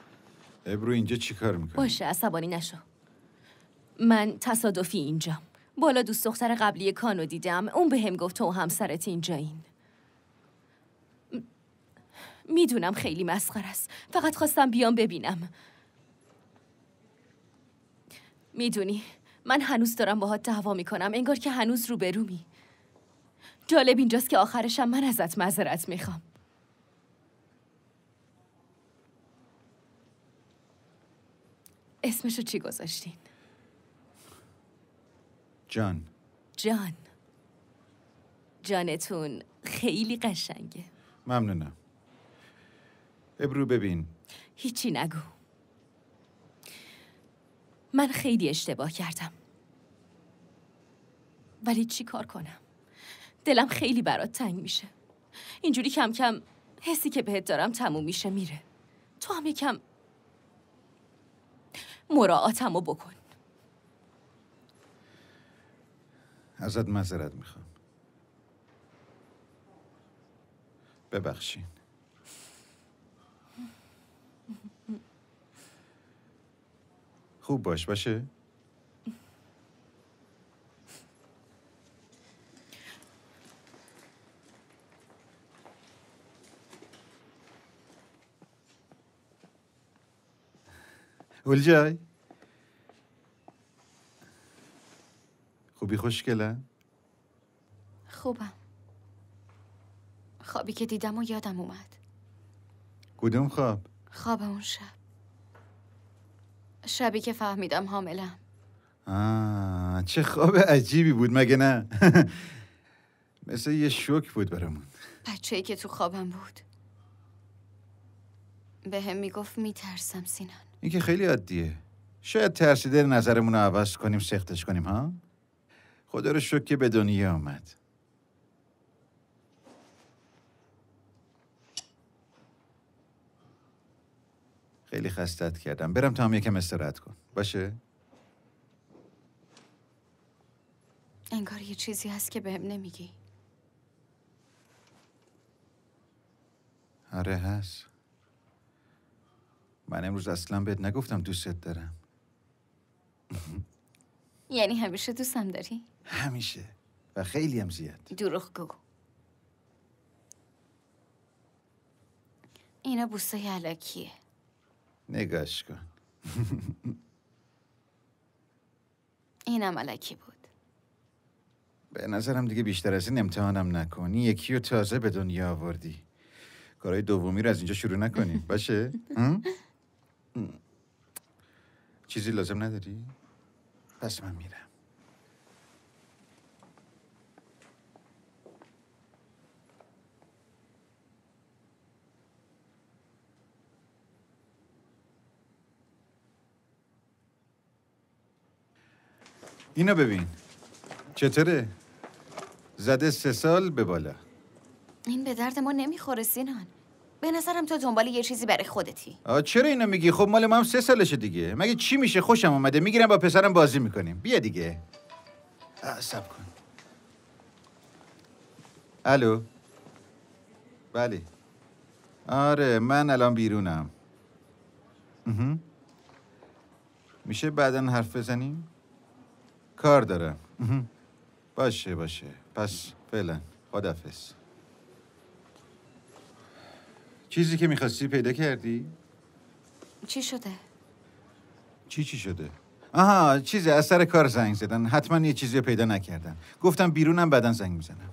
ابرو اینجا چی کار میکنی؟ باشه عصبانی نشو. من تصادفی اینجام. بالا دوست دختر قبلی کانو دیدم. اون به هم گفت تو و همسرت اینجایین. میدونم خیلی مسخره است. فقط خواستم بیام ببینم. میدونی من هنوز دارم باهات دعوا میکنم، انگار که هنوز روبرومی. جالب اینجاست که آخرشم من ازت معذرت میخوام. اسمشو چی گذاشتین؟ جان. جان. جانتون خیلی قشنگه. ممنونم. ابرو ببین. هیچی نگو. من خیلی اشتباه کردم. ولی چی کار کنم؟ دلم خیلی برات تنگ میشه. اینجوری کم کم حسی که بهت دارم تموم میشه میره. تو هم یکم مراعاتمو بکن. ازت معذرت میخوام. ببخشین. خوب باش باشه؟ اولجای خوبی خوشگلم؟ خوبم. خوابی که دیدم و یادم اومد. کدوم خواب؟ خواب اون شب. شبی که فهمیدم حاملم. آه، چه خواب عجیبی بود مگه نه؟ مثل یه شوک بود برامون. بچه‌ای که تو خوابم بود به هم میگفت میترسم سینان. این که خیلی عادیه. شاید ترسیده نظرمون رو عوض کنیم، سختش کنیم ها؟ خدا رو شکر که به دنیا آمد. خیلی خستت کردم. برم تا هم یکم استراحت کن. باشه؟ انگار یه چیزی هست که بهم نمیگی. آره هست. من امروز اصلا بهت نگفتم دوستت دارم. یعنی همیشه دوستم داری؟ همیشه. و خیلی هم زیاد. دروغ گو. اینا بوسای علکیه. نگاش کن. اینم علکی بود. به نظرم دیگه بیشتر از این امتحانم نکنی. یکی رو تازه به دنیا آوردی. کارهای دومی رو از اینجا شروع نکنی. باشه؟ چیزی لازم نداری؟ پس من میرم. اینو ببین. چطوره؟ زده سه سال به بالا. این به درد ما نمیخوره سینان. به نظرم تو دنبال یه چیزی برای خودتی. آه چرا اینو میگی؟ خب مال ما هم سه سالشه دیگه. مگه چی میشه؟ خوشم اومده. میگیرم با پسرم بازی میکنیم. بیا دیگه. صبر کن. الو. بله. آره من الان بیرونم. اه. میشه بعداً حرف بزنیم؟ کار دارم. اه. باشه باشه. پس فعلا. خداحافظ. چیزی که میخواستی پیدا کردی؟ چی شده؟ چی چی شده؟ آها چیزی از سر کار زنگ زدن. حتما یه چیزی رو پیدا نکردن. گفتم بیرونم بعدن زنگ میزنم.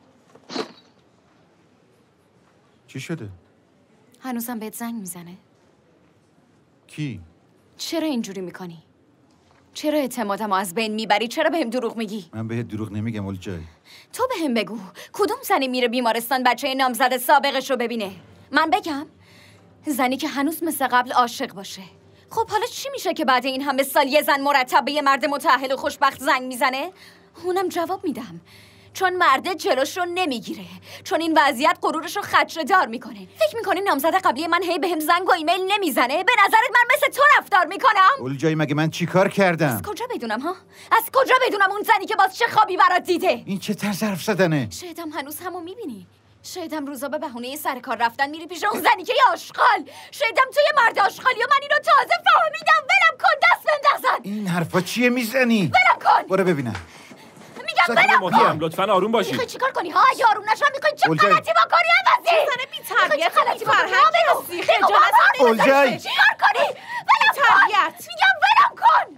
چی شده؟ هنوزم بهت زنگ میزنه؟ کی؟ چرا اینجوری میکنی؟ چرا اعتمادمو از بین میبری؟ چرا بهم دروغ میگی؟ من بهت دروغ نمیگم اولجای. تو بهم بگو کدوم زنی میره بیمارستان بچه نامزد سابقش رو ببینه؟ من بگم؟ زنی که هنوز مثل قبل عاشق باشه. خب حالا چی میشه که بعد این همه سال یه زن مرتب به یه مرد متأهل و خوشبخت زنگ میزنه؟ اونم جواب میدم چون مرده جلوش رو نمیگیره، چون این وضعیت غرورش رو خدشه‌دار میکنه. فکر میکنی نامزد قبلی من هی بهم زنگ و ایمیل نمیزنه؟ به نظرت من مثل تو رفتار میکنم؟ اولجای مگه من چی کار کردم؟ از کجا بدونم ها؟ از کجا بدونم اون زنی که باز چه خوابی برات دیده؟ این چه طرز حرف زدنه؟ شایدم هنوز همو میبینی. شایدم روزا به بهونه سر کار رفتن میری پیش اون زنی که یه آشغال. شایدم تو یه مرد آشغالی و من اینو تازه فهمیدم. ولم کن، دست بندازن. این حرفا چیه میزنی؟ ولم کن. برو ببینم. میگم برم محترم لطفاً آروم باشید. میخوای چیکار کنی ها؟ اگه آروم نشم میخوای چه اولجای. غلطی بکنی عوضی؟ زن بی‌تربیت غلطی فرهنگ خجالت اولجای. چیکار کنی؟ ولم کن میگم ولم کن.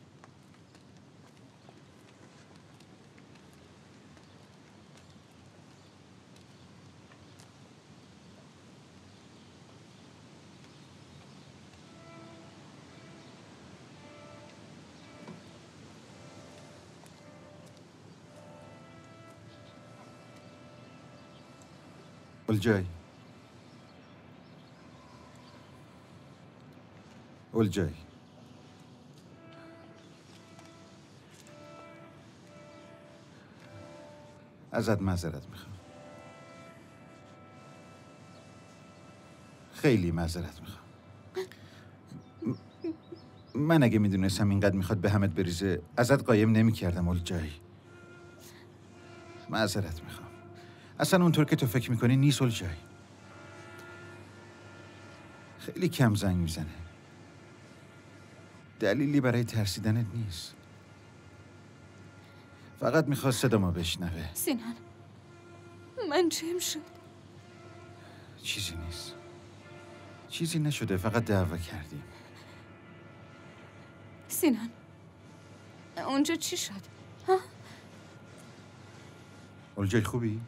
اولجای اولجای ازت معذرت میخوام. خیلی معذرت میخوام. من اگه میدونستم اینقدر میخواد به همت بریزه ازت قایم نمیکردم اولجای. معذرت میخوام. اصلا اونطور که تو فکر میکنی نیست اولجای. خیلی کم زنگ میزنه. دلیلی برای ترسیدنت نیست. فقط میخواد صدامو بشنوه. سینان من چیم شد؟ چیزی نیست. چیزی نشده، فقط دعوا کردیم. سینان اونجا چی شد؟ ها؟ اولجای خوبی؟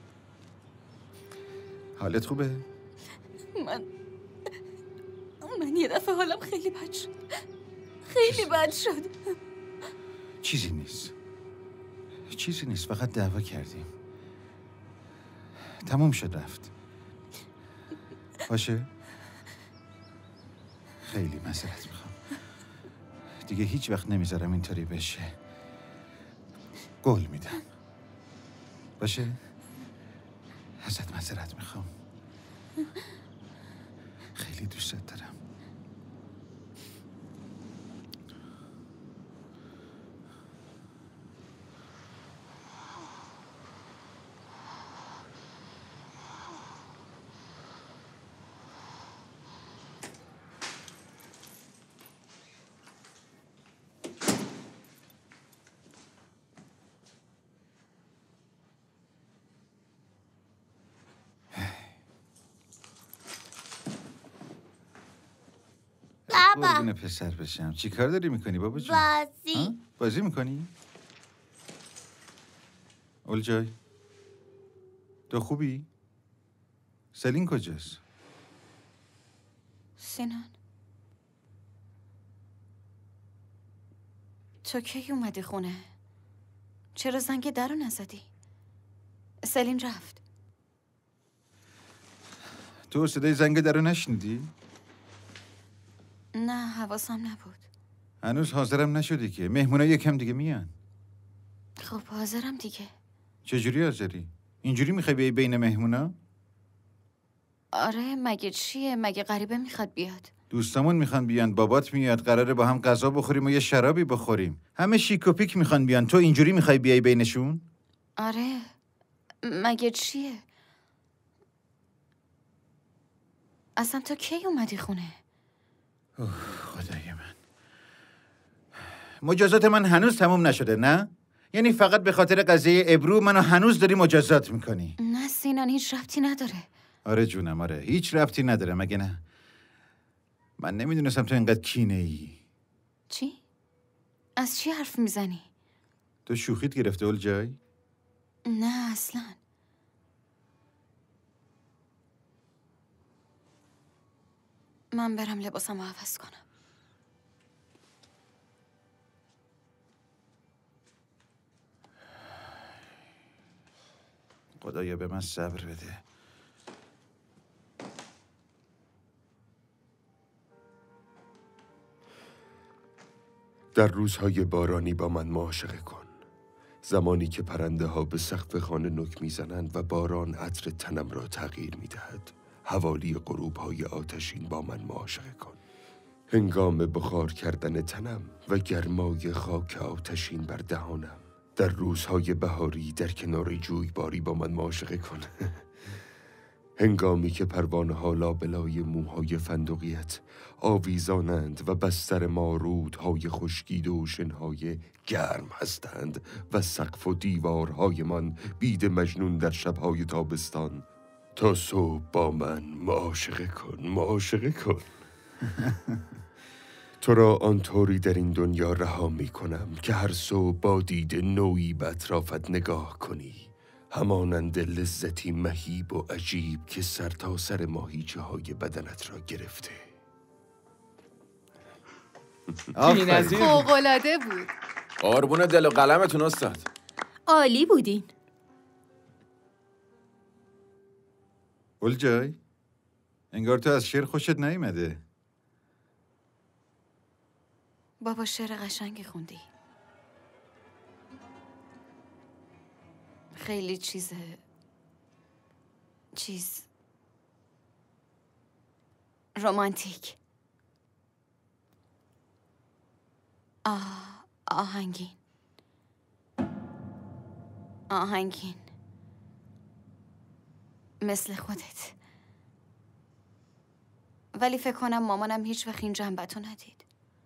حالت خوبه؟ من من یه دفعه حالم خیلی بد شد. خیلی بد شد. چیزی نیست. چیزی نیست، فقط دعوا کردیم. تموم شد رفت. باشه؟ خیلی معذرت میخوام. دیگه هیچ وقت نمیذارم اینطوری بشه. قول میدم. باشه؟ ازت معذرت میخوام. خیلی دوستت دارم. قربون پسر بشم. چی کار داری میکنی بابا جون؟ بازی بازی میکنی؟ اولجای تو خوبی؟ سلین کجاست؟ سینان تو کی اومدی خونه؟ چرا زنگ در رو نزدی؟ سلین رفت. تو صدای زنگ در رو نشنیدی؟ نه حواسم نبود. هنوز حاضرم نشدی که. مهمونا یکم دیگه میان. خب حاضرم دیگه. چجوری حاضری؟ اینجوری میخوای بیای بین مهمونا؟ آره مگه چیه؟ مگه غریبه میخواد بیاد؟ دوستامون میخوان بیان، بابات میاد، قراره با هم غذا بخوریم و یه شرابی بخوریم. همه شیک و پیک میخوان بیان. تو اینجوری میخوای بیای بینشون؟ آره مگه چیه؟ اصلا تو کی اومدی خونه؟ اوه خدای من. مجازات من هنوز تموم نشده نه؟ یعنی فقط به خاطر قضیه ابرو منو هنوز داری مجازات میکنی؟ نه سینان هیچ ربطی نداره. آره جونم آره هیچ ربطی نداره مگه نه؟ من نمیدونستم تو اینقدر کینه ای. چی؟ از چی حرف میزنی؟ تو شوخیت گرفته اولجای؟ نه اصلا. من برم لباسمو عوض کنم. خدایا به من صبر بده. در روزهای بارانی با من معاشقه کن. زمانی که پرنده ها به سقف خانه نک میزنند و باران عطر تنم را تغییر میدهد. حوالی غروب های آتشین با من معاشقه کن. هنگام بخار کردن تنم و گرمای خاک آتشین بر دهانم. در روزهای بهاری در کنار جویباری با من معاشقه کن. هنگامی که پروانه ها لابلای موهای فندقیت آویزانند و بستر ما رودهای خشکیده و شنهای گرم هستند و سقف و دیوارهایمان بید مجنون در شبهای تابستان. تا صبح با من معاشقه کن، معاشقه کن. تو را آنطوری در این دنیا رها می کنم که هر صبح با دید نوعی به اطرافت نگاه کنی، همانند لذتی مهیب و عجیب که سر تا سر ماهیچه های بدنت را گرفته. فوق‌العاده بود. قربون دل و قلمتون استاد. عالی بودین. اولجای انگار تو از شعر خوشت نیومده. بابا شعر قشنگی خوندی. خیلی چیز چیز رمانتیک. آه آهنگین آهنگین مثل خودت. ولی فکر کنم مامانم هیچ وقت این جنبتو ندید.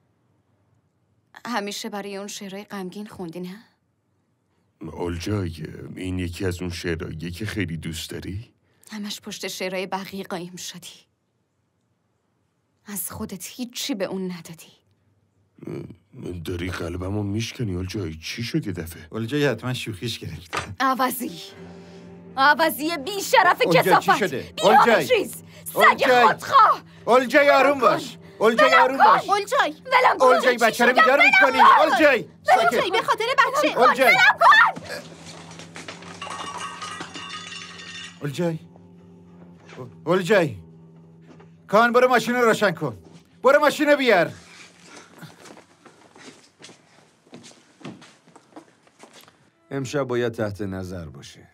همیشه برای اون شعرهای غمگین خوندی نه؟ اولجای، این یکی از اون شعرهاییه که خیلی دوست داری؟ همش پشت شعرهای بقیه قایم شدی. از خودت هیچی به اون ندادی. داری قلبمو میشکنی اولجای. چی شد یه دفعه؟ اولجای حتما شوخیش گرفته. عوضی عوضی بی شرف کثافت. چی شده؟ اولجای چیز سگ خودخواه. اولجای آروم باش. اولجای آروم باش. اولجای ولم کن. اولجای بچه رو بیدار میکنی. اولجای اولجای به خاطر بچه. اولجای ولم کن. اولجای اولجای کان برو ماشین رو روشن کن. برو ماشین رو بیار. امشب باید تحت نظر باشه.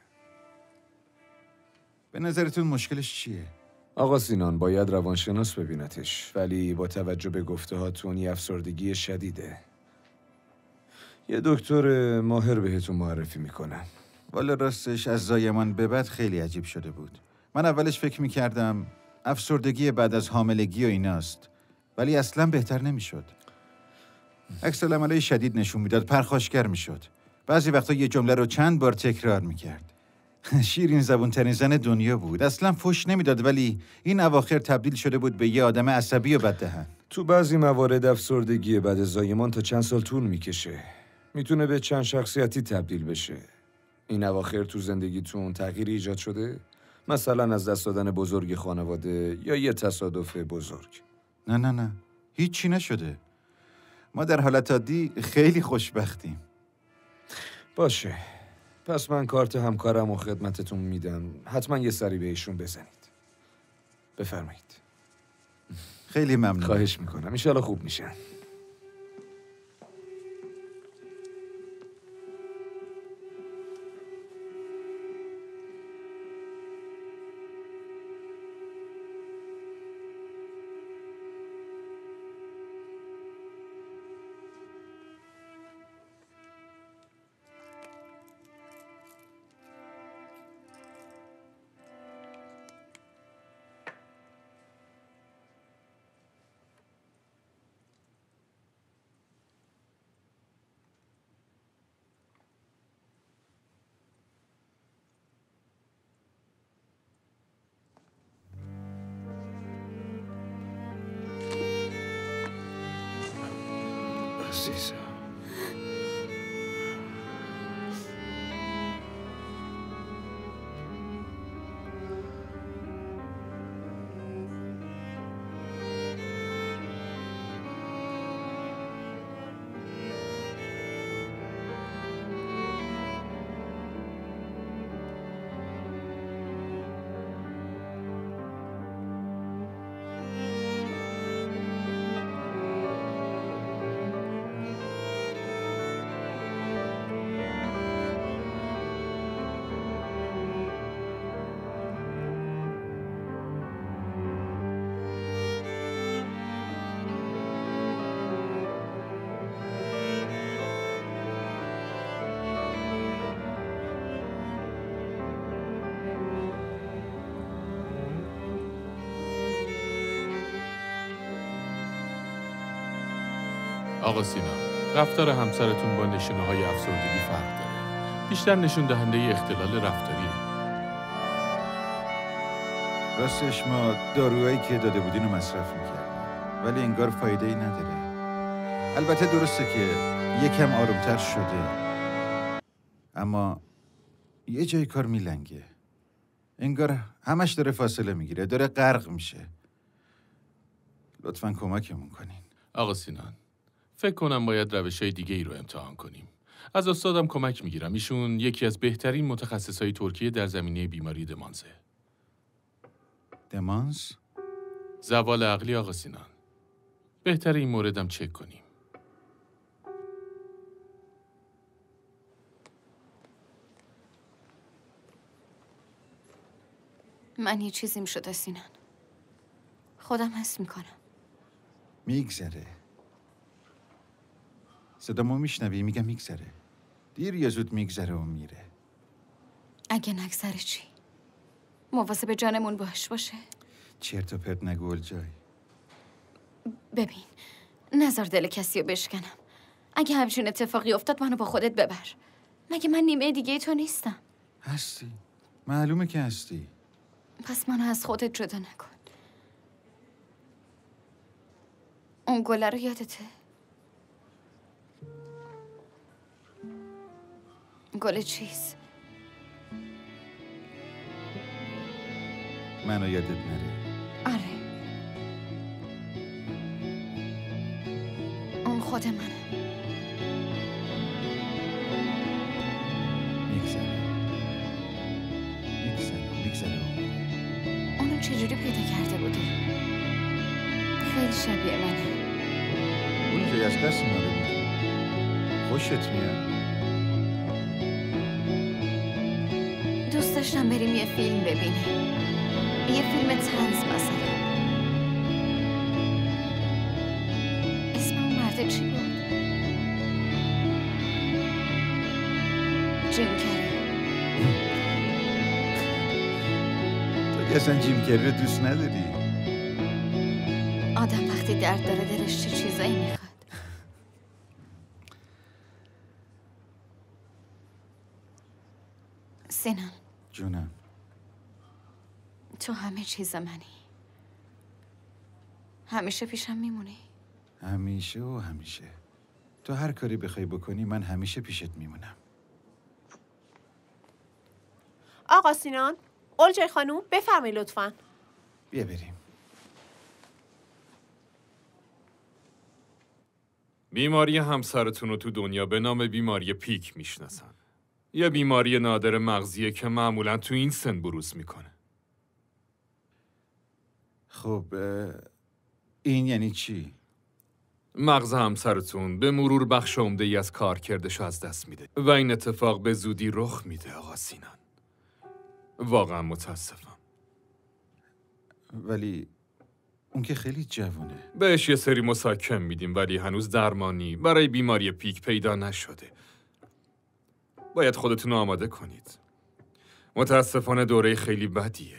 به نظرتون مشکلش چیه؟ آقا سینان باید روانشناس ببینتش، ولی با توجه به گفته هاتون یه افسردگی شدیده. یه دکتر ماهر بهتون معرفی میکنم. والا راستش از زایمان به بعد خیلی عجیب شده بود. من اولش فکر میکردم افسردگی بعد از حاملگی و ایناست، ولی اصلا بهتر نمیشد. عکس العملای شدید نشون میداد، پرخاشگر میشد. بعضی وقتا یه جمله رو چند بار تکرار میکرد. شیرین زبون ترین زن دنیا بود. اصلا فوش نمیداد، ولی این اواخر تبدیل شده بود به یه آدم عصبی و بددهن. تو بعضی موارد افسردگی بعد از زایمان تا چند سال طول میکشه. میتونه به چند شخصیتی تبدیل بشه. این اواخر تو زندگیتون تغییری ایجاد شده؟ مثلا از دست دادن بزرگ خانواده یا یه تصادف بزرگ؟ نه نه نه، هیچی نشده. ما در حالت عادی خیلی خوشبختیم. باشه، پس من کارت همکارم و خدمتتون میدم. حتما یه سری بهشون بزنید. بفرمایید. خیلی ممنون. خواهش میکنم. انشالله خوب میشن. عزیزم، آقا سینا، رفتار همسرتون با نشونه‌های افسردگی فرق داره. بیشتر نشون دهنده اختلال رفتاریه. راستش ما داروهایی که داده بودین رو مصرف میکردیم، ولی انگار فایده ای نداره. البته درسته که یکم آرومتر شده، اما یه جای کار میلنگه. انگار همش داره فاصله میگیره، داره غرق میشه. لطفاً کمکمون کنین. آقا سینان، فکر کنم باید روش‌های دیگه ای رو امتحان کنیم. از استادم کمک میگیرم. ایشون یکی از بهترین متخصصای ترکیه در زمینه بیماری دمانسه. دمانس؟ زوال عقلی آقا سینان. بهتر این موردم چک کنیم. من یه چیزیم شده سینان. خودم حس میکنم. میگذره. صدامو میشنوی؟ میگم میگذره. دیر یا زود میگذره و میره. اگه نگذره چی؟ مواظب جانمون باش باشه. چرت و پرت نگو الجای. ببین، نذار دل کسی رو بشکنم. اگه همچین اتفاقی افتاد منو با خودت ببر. مگه من نیمه دیگه تو نیستم؟ هستی. معلومه که هستی. پس منو از خودت جدا نکن. اون گله رو یادته؟ گل چیز؟ منو یادت نره. آره، اون خود منه. میگذره میگذره میگذره اونو چجوری پیدا کرده بودی؟ خیلی شبیه منه. اون که از دست ناره میدی. خوشت میاد؟ دوست داشتم بریم یه فیلم ببینیم. یه فیلم طنز مثلا. اسم اون مرد چی بود؟ جیم کری. تو اصلا جیم کری رو دوست نداری؟ آدم وقتی درد داره دلش چه چیزایی میخواد. سینان جونم، تو همه چیز منی. همیشه پیشم میمونی. همیشه و همیشه. تو هر کاری بخوای بکنی من همیشه پیشت میمونم. آقا سینان، الجای خانوم بفرمایید لطفاً. بیا بریم. بیماری همسرتون رو تو دنیا به نام بیماری پیک میشناسن. یه بیماری نادر مغزیه که معمولاً تو این سن بروز میکنه. خب این یعنی چی؟ مغز همسرتون به مرور بخش عمده‌ای از کارکردش از دست میده و این اتفاق به زودی رخ میده آقا سینان. واقعا متاسفم. ولی اون که خیلی جوونه. بهش یه سری مسکن میدیم ولی هنوز درمانی برای بیماری پیک پیدا نشده. باید خودتون آماده کنید. متاسفانه دوره خیلی بدیه.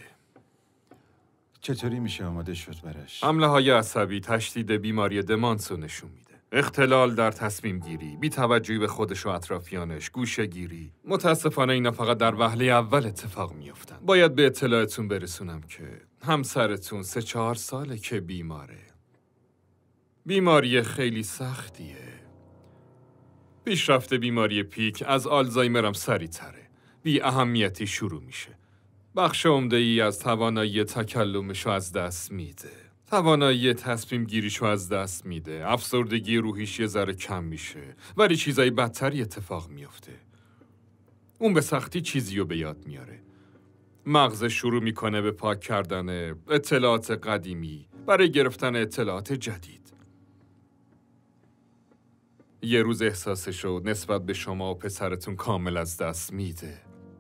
چطوری میشه آماده شد براش؟ حمله های عصبی تشدید بیماری دمانس رو نشون میده. اختلال در تصمیم گیری، بی توجهی به خودش و اطرافیانش، گوشه گیری. متاسفانه اینا فقط در وهله اول اتفاق میافتن. باید به اطلاعتون برسونم که همسرتون سه چهار ساله که بیماره. بیماری خیلی سختیه. پیشرفت بیماری پیک از آلزایمر هم سریع‌تره. بی اهمیتی شروع میشه. بخش عمده‌ای از توانایی تکلمشو از دست میده. توانایی تصمیم گیریشو از دست میده. افسردگی روحیش یه ذره کم میشه. ولی چیزای بدتری اتفاق میفته. اون به سختی چیزیو به یاد میاره. مغزش شروع میکنه به پاک کردن اطلاعات قدیمی برای گرفتن اطلاعات جدید. یه روز احساسشو نسبت به شما و پسرتون کامل از دست میده.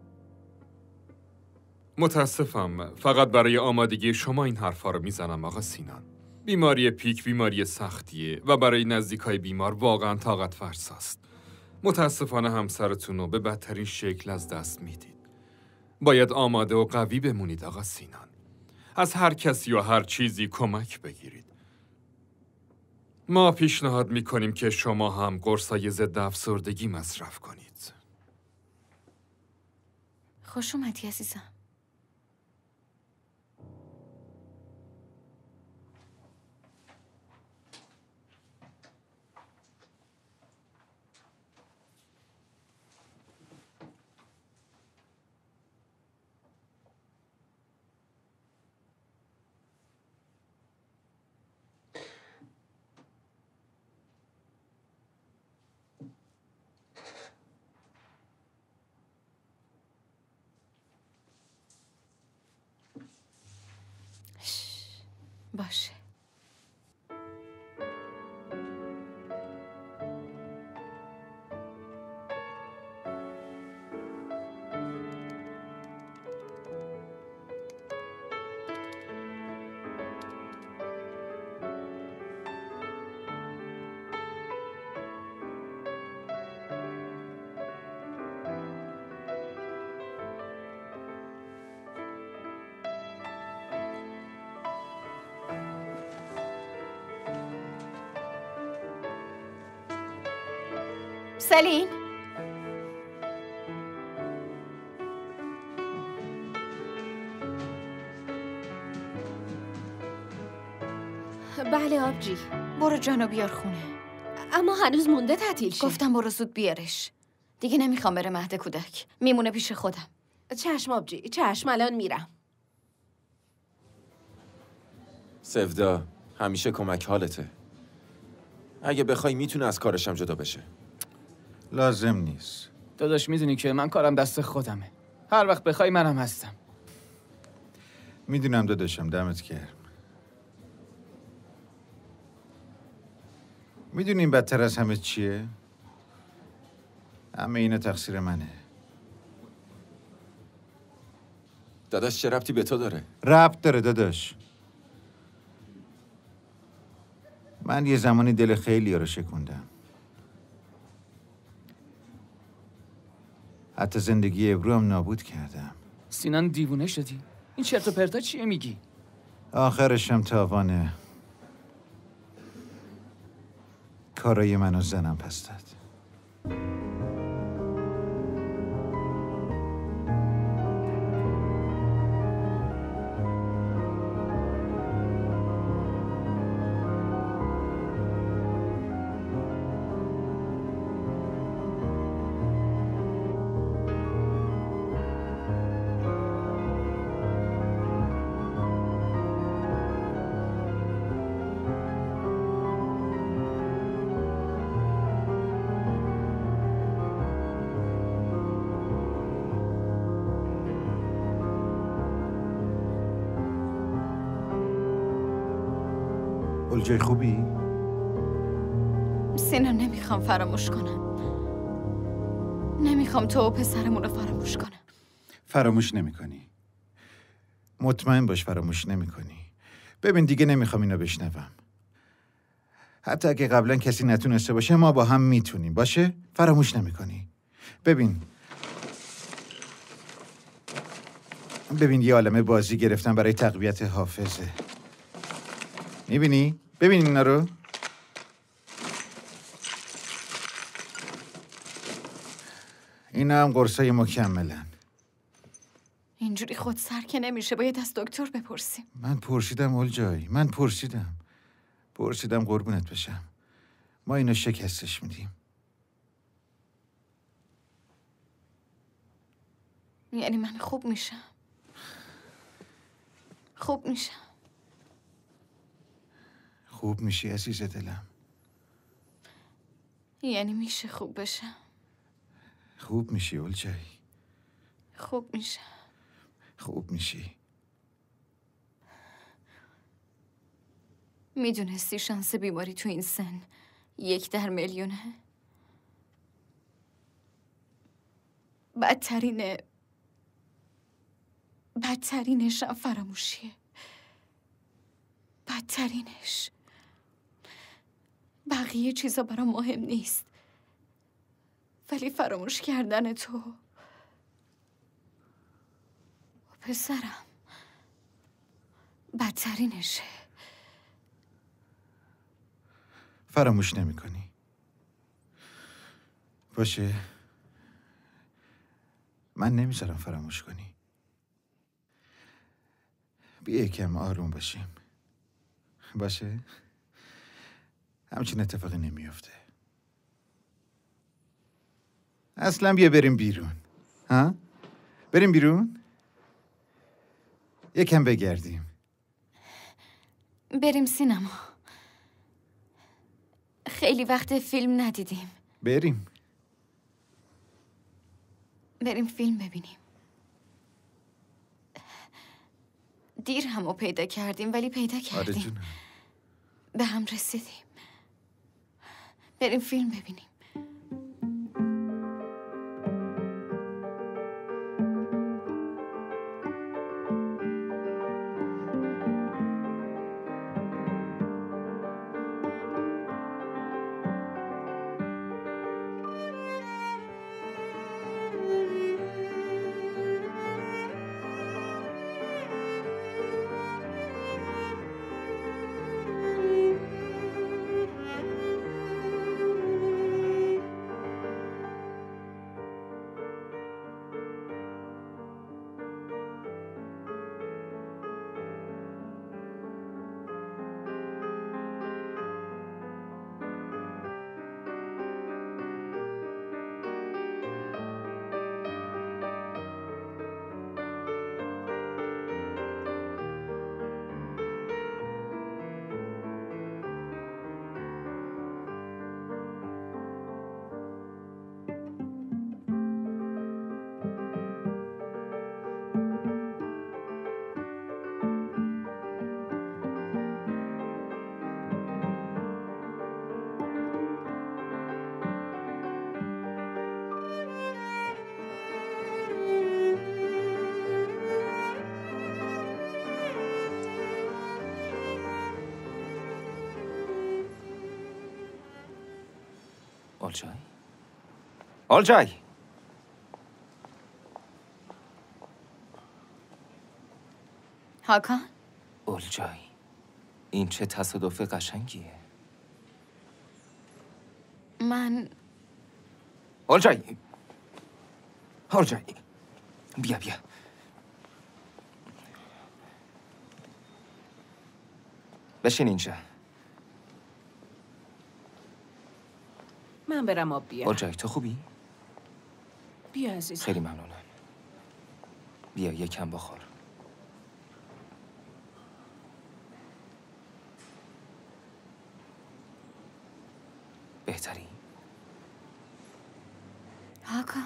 متاسفم، فقط برای آمادگی شما این حرفا رو میزنم آقا سینان. بیماری پیک بیماری سختیه و برای نزدیکای بیمار واقعا طاقت فرساست. متاسفانه همسرتون رو به بدترین شکل از دست میدید. باید آماده و قوی بمونید آقا سینان. از هر کسی و هر چیزی کمک بگیرید. ما پیشنهاد میکنیم که شما هم قرصای ضد افسردگی مصرف کنید. خوش اومدی عزیزم. باشه. سلین بله آبجی. برو جانو بیار خونه. اما هنوز مونده تعطیل شه. گفتم برو زود بیارش. دیگه نمیخوام بره مهد کودک. میمونه پیش خودم. چشم آبجی، چشم، الان میرم. سفدا همیشه کمک حالته. اگه بخوای میتونه از کارشم جدا بشه. لازم نیست. داداش میدونی که من کارم دست خودمه. هر وقت بخوای منم هستم. میدونم داداشم، دمت گرم. میدونی این بدتر از همه چیه؟ همه اینا تقصیر منه. داداش چه ربطی به تو داره؟ ربط داره داداش. من یه زمانی دل خیلی رو شکوندم. حتی زندگی ابرو هم نابود کردم. سینان دیوونه شدی؟ این چرت و پرتا چیه میگی؟ آخرشم تاوانه. کارای منو زنم پس داد. جای خوبی؟ سینا نمیخوام فراموش کنم. نمیخوام تو و پسرمون رو فراموش کنم. فراموش نمی کنی. مطمئن باش فراموش نمی کنی. ببین دیگه نمیخوام اینو بشنوم. حتی اگه قبلا کسی نتونسته باشه ما با هم میتونیم. باشه؟ فراموش نمی کنی. ببین ببین یه عالمه بازی گرفتم برای تقویت حافظه. میبینی؟ ببین اینا رو. اینا هم قرصای مکملن. اینجوری خود سر که نمیشه، باید از دکتر بپرسیم. من پرسیدم اولجای، من پرسیدم پرسیدم قربونت بشم. ما اینو شکستش میدیم. یعنی من خوب میشم؟ خوب میشم؟ خوب میشی عزیز دلم. یعنی میشه خوب بشم؟ خوب میشی اولجای. خوب میشم. خوب میشی. میدونستی شانس بیماری تو این سن یک در میلیونه؟ بدترینه بدترینش هم فراموشیه. بدترینش. بقیه چیزا برام مهم نیست، ولی فراموش کردن تو و پسرم بدترینشه. فراموش نمی کنی. باشه، من نمیذارم فراموش کنی. بیا یکم آروم باشیم. باشه؟ همچین اتفاقی نمیافته. اصلا بیا بریم بیرون. ها؟ بریم بیرون؟ یکم بگردیم. بریم سینما. خیلی وقت فیلم ندیدیم. بریم. بریم فیلم ببینیم. دیر همو پیدا کردیم ولی پیدا کردیم. آره جونم. به هم رسیدیم. بریم فیلم ببینیم. آلجای؟ آلجای! هاکان؟ آلجای، این چه تصادف قشنگیه. من آلجای! آلجای! بیا بیا. بشین اینجا. من برم آب بیارم. آلجای تو خوبی؟ بیا عزیزم. خیلی ممنونم. بیا یکم بخور. بهتری؟ هاکان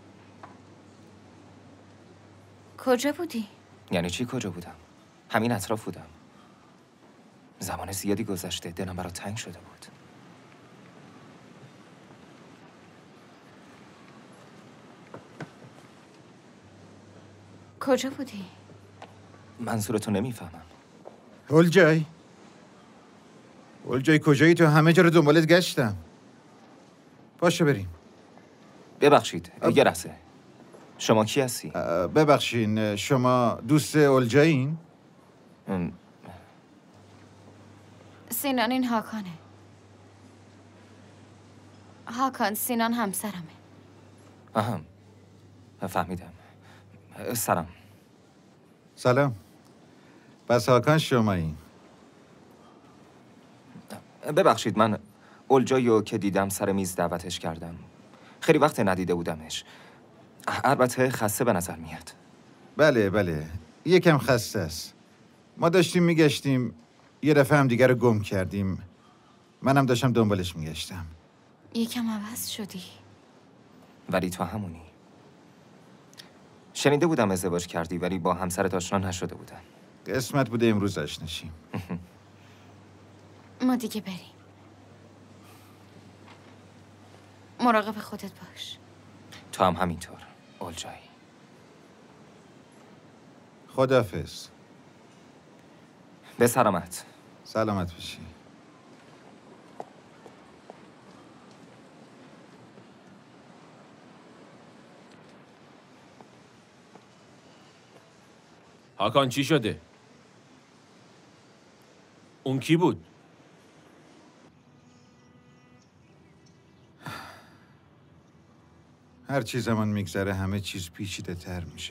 کجا بودی؟ یعنی چی کجا بودم؟ همین اطراف بودم. زمان زیادی گذشته، دلم برات تنگ شده بود. کجا بودی؟ منظورتو نمیفهمم. اولجای اولجای کجایی؟ تو همه جا رو دنبالت گشتم. باشه بریم. ببخشید یه لحظه. شما کی هستی؟ ببخشین شما دوست اولجایین؟ سینان این هاکانه. هاکان سینان همسرمه. آها فهمیدم. سلام. سلام. پس هاکان شمایین. ببخشید من اولجایو که دیدم سر میز دعوتش کردم. خیلی وقت ندیده بودمش. البته خسته به نظر میاد. بله بله یکم خسته است. ما داشتیم میگشتیم یه دفعه هم دیگه رو گم کردیم. منم داشتم دنبالش میگشتم. یکم عوض شدی. ولی تو همونی. شنیده بودم ازدواج کردی ولی با همسرت آشنا نشده بودن. قسمت بوده امروز آشناشیم. ما دیگه بریم. مراقب خودت باش. تو هم همینطور اولجای. خداحافظ. به سلامت. سلامت باشی. هاکان چی شده؟ اون کی بود؟ هر چی زمان میگذره همه چیز پیچیده تر میشه.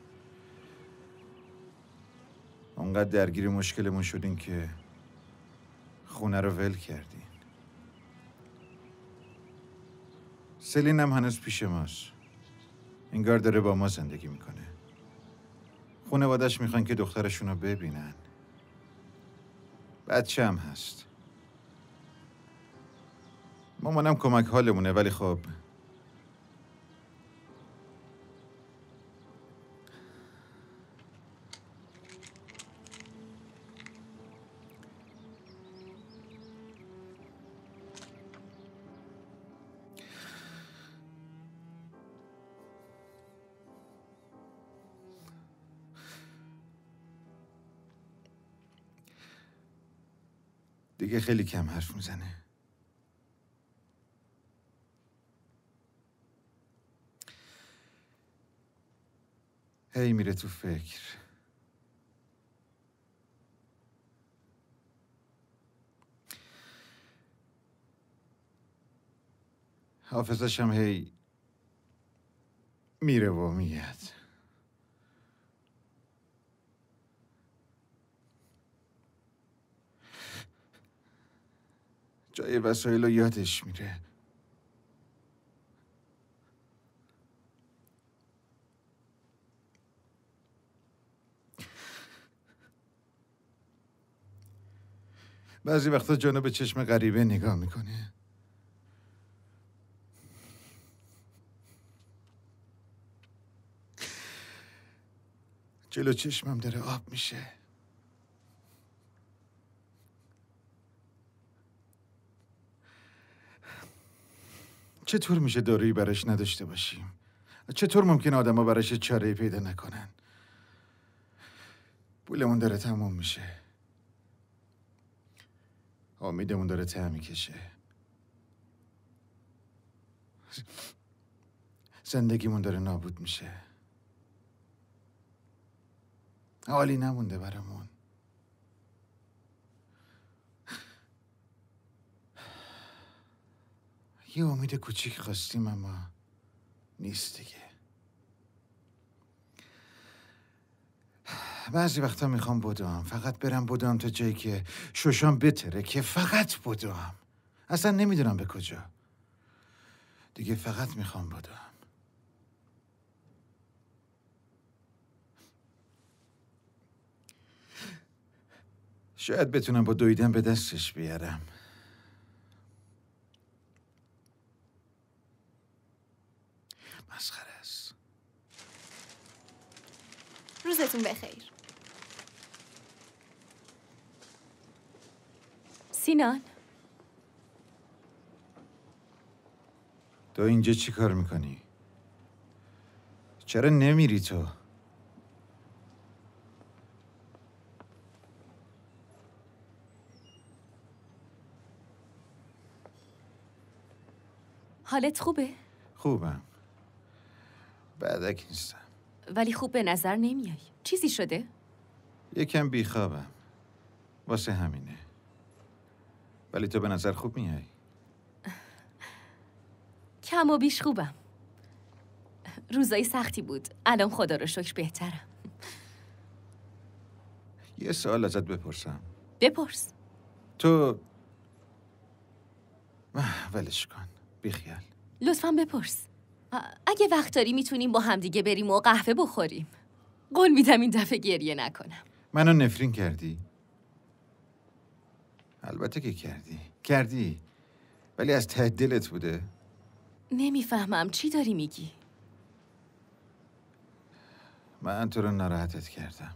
اونقدر درگیر مشکلمون شدین که خونه رو ول کردین. سلین هم هنوز پیش ماست. انگار داره با ما زندگی میکنه. خانواده‌اش میخوان که دخترشون رو ببینن. بچه هم هست. مامانم کمک حالمونه، ولی خب دیگه خیلی کم حرف میزنه. هی میره تو فکر. حافظش هم هی میره و میاد. جای وسایل رو یادش میره. بعضی وقتا جانو به چشم غریبه نگاه میکنه. جلو چشمم داره آب میشه. چطور میشه دارویی براش نداشته باشیم؟ چطور ممکنه آدم ها براش چاره‌ای پیدا نکنن؟ پولمون داره تموم میشه. امیدمون داره ته میکشه. زندگیمون داره نابود میشه. حالی نمونده برامون. یه امید کوچیک خواستیم اما نیست دیگه. بعضی وقتا میخوام بدوام، فقط برم بدوام تا جایی که شوشام بتره، که فقط بدوام. اصلا نمیدونم به کجا. دیگه فقط میخوام بدوام. شاید بتونم با دویدن به دستش بیارم. مسخره است. روزتون بخیر. سینان، تو اینجا چی کار میکنی؟ چرا نمیری تو؟ حالت خوبه؟ خوبم. بعدک نیستم. ولی خوب به نظر نمیای. چیزی شده؟ یکم بیخوابم. واسه همینه. ولی تو به نظر خوب میای. کم و بیش خوبم. روزای سختی بود. الان خدا رو شکر بهترم. یه سوال ازت بپرسم. بپرس. تو ولش کن. بیخیال. لطفاً بپرس. اگه وقت داری میتونیم با همدیگه بریم و قهوه بخوریم. قول میدم این دفعه گریه نکنم. منو نفرین کردی؟ البته که کردی. کردی. ولی از ته دلت بوده؟ نمیفهمم چی داری میگی؟ من تو رو ناراحتت کردم.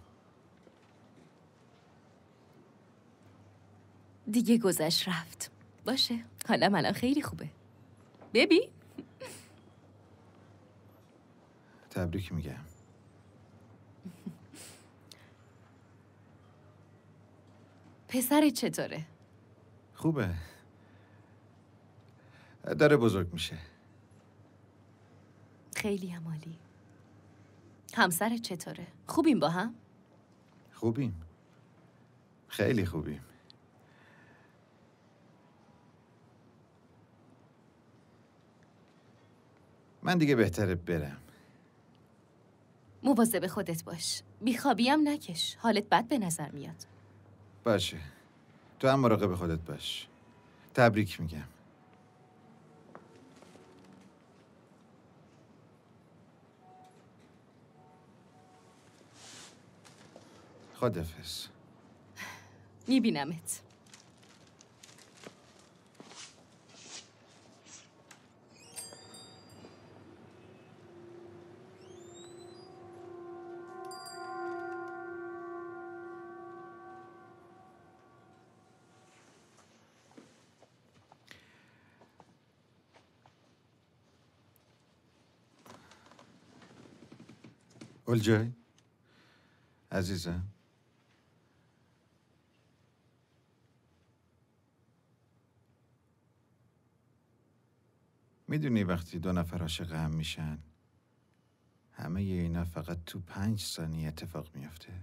دیگه گذشت رفت. باشه. حالا الان خیلی خوبه. ببین. تبریک میگم. پسرت چطوره؟ خوبه. داره بزرگ میشه. خیلی عالی. همسرت چطوره؟ خوبیم با هم؟ خوبیم. خیلی خوبیم. من دیگه بهتره برم. مواظب خودت باش. بیخوابی هم نکش. حالت بد به نظر میاد. باشه. تو هم مراقب خودت باش. تبریک میگم. خداحافظ. میبینمت. اولجای عزیزم، میدونی وقتی دو نفر عاشق هم میشن همه ی اینا فقط تو پنج ثانیه اتفاق میفته؟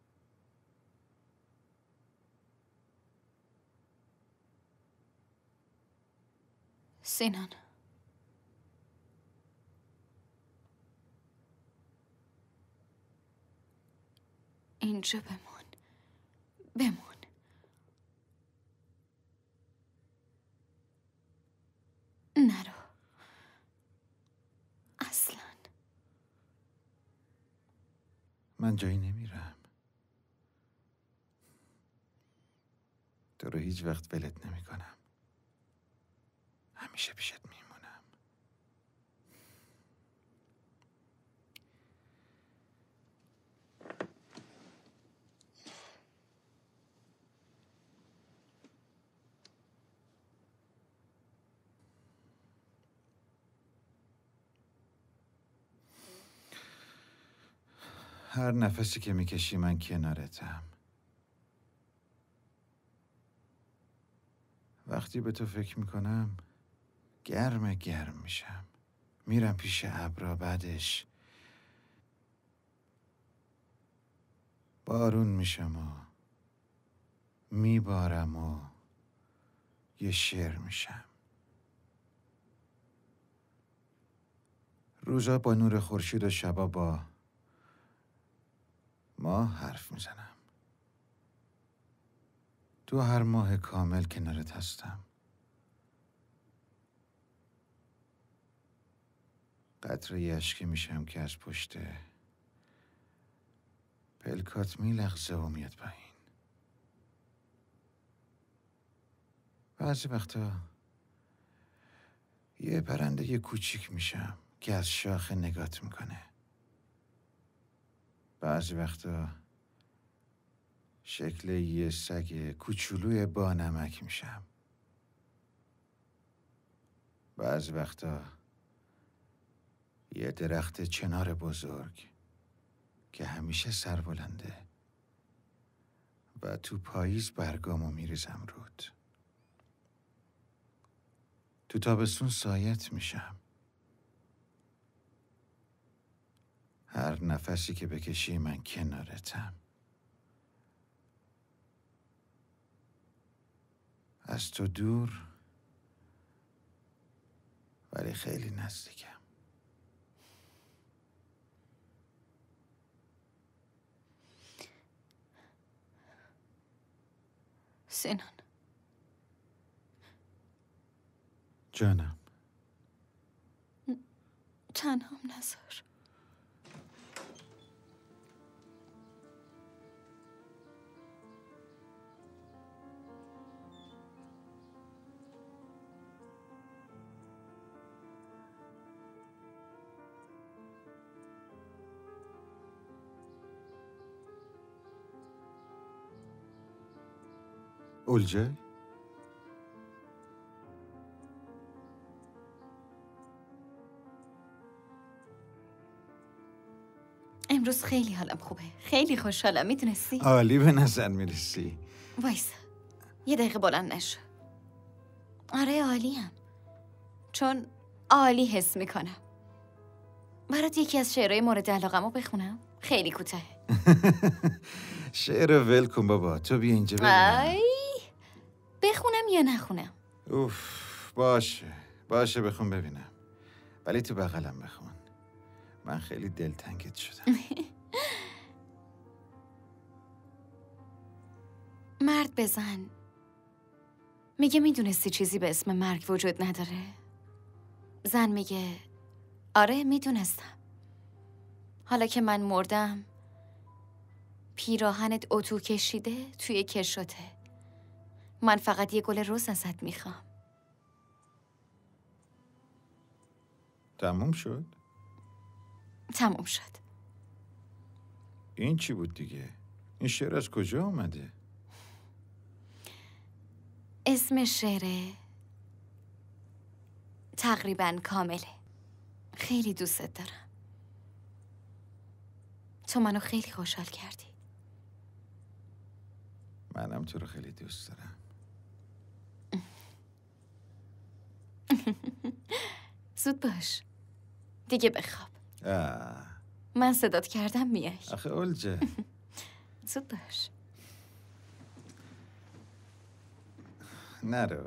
سینان، اینجا بمون. بمون. نرو. اصلا من جایی نمیرم. تو رو هیچ وقت ولت نمی کنم. همیشه پیشت میمونم. هر نفسی که میکشی من کنارتم. وقتی به تو فکر میکنم گرم گرم میشم. میرم پیش ابرا، بعدش بارون میشم و میبارم و یه شعر میشم. روزا با نور خورشید و شبا با ما حرف میزنم. تو هر ماه کامل کنارت هستم. قطره اشکی میشم که از پشت پلکات میلغزه و میاد پایین. بعضی وقتا یه پرنده یه کوچیک میشم که از شاخه نگات میکنه. بعضی وقتا شکل یه سگ کوچولوی با نمک میشم. بعضی وقتا یه درخت چنار بزرگ که همیشه سربلنده و تو پاییز برگامو میریزم رود. تو تابستون سایت میشم. هر نفسی که بکشی من کنارتم. از تو دور ولی خیلی نزدیکم. سینان جانم، تنهام نذار. اولجای؟ امروز خیلی حالم خوبه. خیلی خوشحالم. میدونستی؟ عالی به نظر میرسی. وایسا یه دقیقه بلند نشو. آره عالیم، چون عالی حس میکنم. برات یکی از شعرهای مورد علاقمو بخونم؟ خیلی کوتاه. شعر ول کن بابا. تو بیا اینجا ببینم. ای بخونم یا نخونم؟ اوف باشه باشه بخون ببینم. ولی تو بغلم بخون. من خیلی دلتنگت شدم. مرد بزن. میگه میدونستی چیزی به اسم مرگ وجود نداره؟ زن میگه آره میدونستم. حالا که من مردم پیراهنت اتو کشیده توی کشوته. من فقط یه گل رز ازت میخوام. تموم شد؟ تموم شد. این چی بود دیگه؟ این شعر از کجا آمده؟ اسم شعره تقریبا کامله. خیلی دوستت دارم. تو منو خیلی خوشحال کردی. منم تو رو خیلی دوست دارم. زود باش. دیگه بخواب. آه. من صدات کردم میای. آخه اولجه. زود باش. نرو.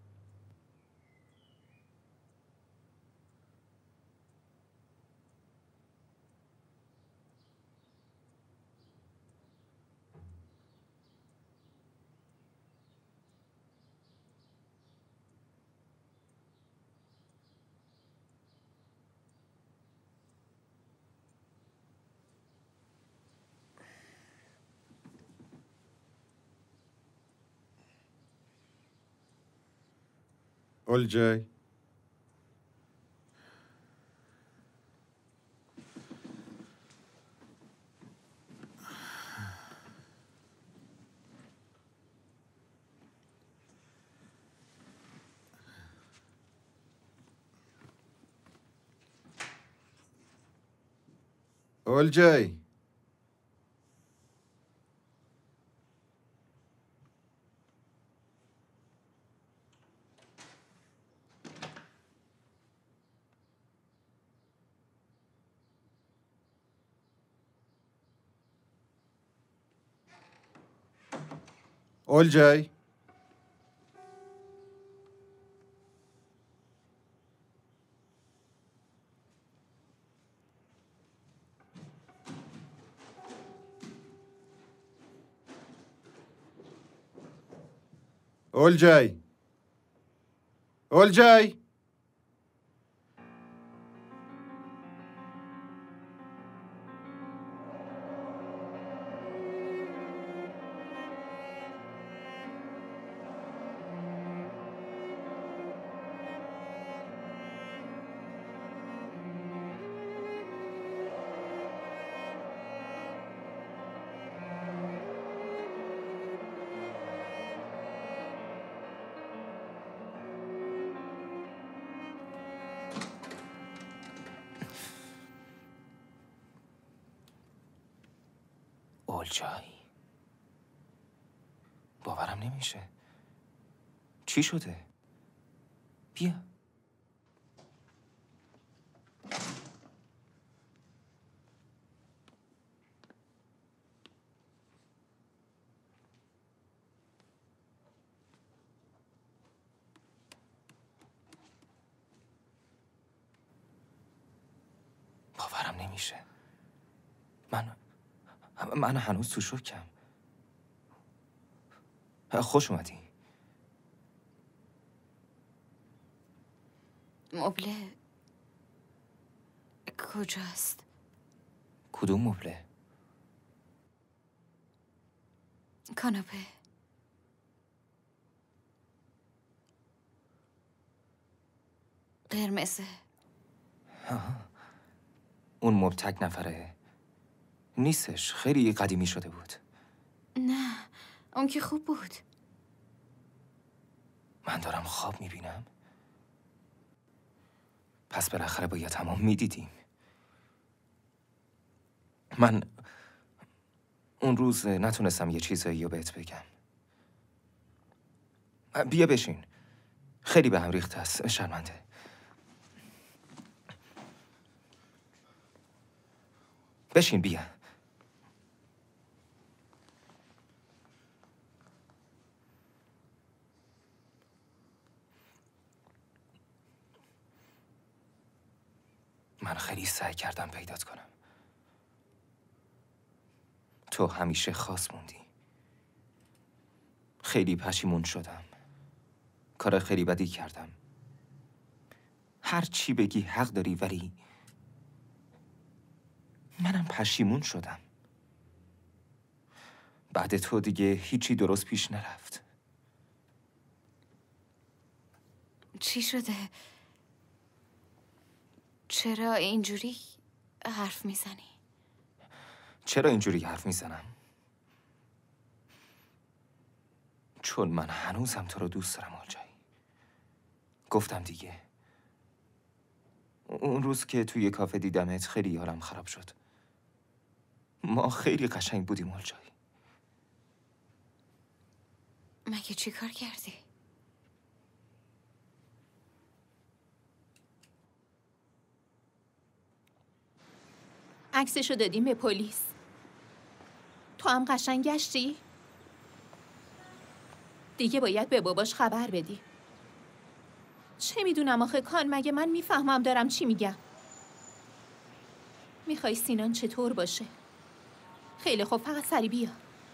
اولجای اولجای اولجای اولجای اولجای اولجای باورم نمیشه. چی شده؟ بیا. باورم نمیشه. من من هنوز تو شوکم. خوش اومدی. مبله کجاست؟ کدوم مبله؟ کاناپه. قرمزه. اون مبل تک نفره نیستش. خیلی قدیمی شده بود. نه اون که خوب بود. من دارم خواب میبینم. پس بالاخره باید تمام میدیدیم. من اون روز نتونستم یه چیزایی رو بهت بگم. بیا بشین. خیلی به هم ریخته است. شرمنده. بشین بیا. من خیلی سعی کردم پیدات کنم. تو همیشه خاص موندی. خیلی پشیمون شدم. کار خیلی بدی کردم. هر چی بگی حق داری، ولی منم پشیمون شدم. بعد تو دیگه هیچی درست پیش نرفت. چی شده؟ چرا اینجوری حرف میزنی؟ چرا اینجوری حرف میزنم؟ چون من هنوزم تو رو دوست دارم اولجای. گفتم دیگه. اون روز که توی کافه دیدمت خیلی حالم خراب شد. ما خیلی قشنگ بودیم اولجای. مگه چی کار کردی؟ عکسشو دادیم به پلیس. تو هم قشنگ گشتی؟ دیگه باید به باباش خبر بدی. چه میدونم آخه کان، مگه من میفهمم دارم چی میگم؟ میخوای سینان چطور باشه؟ خیلی خوب، فقط سری بیا.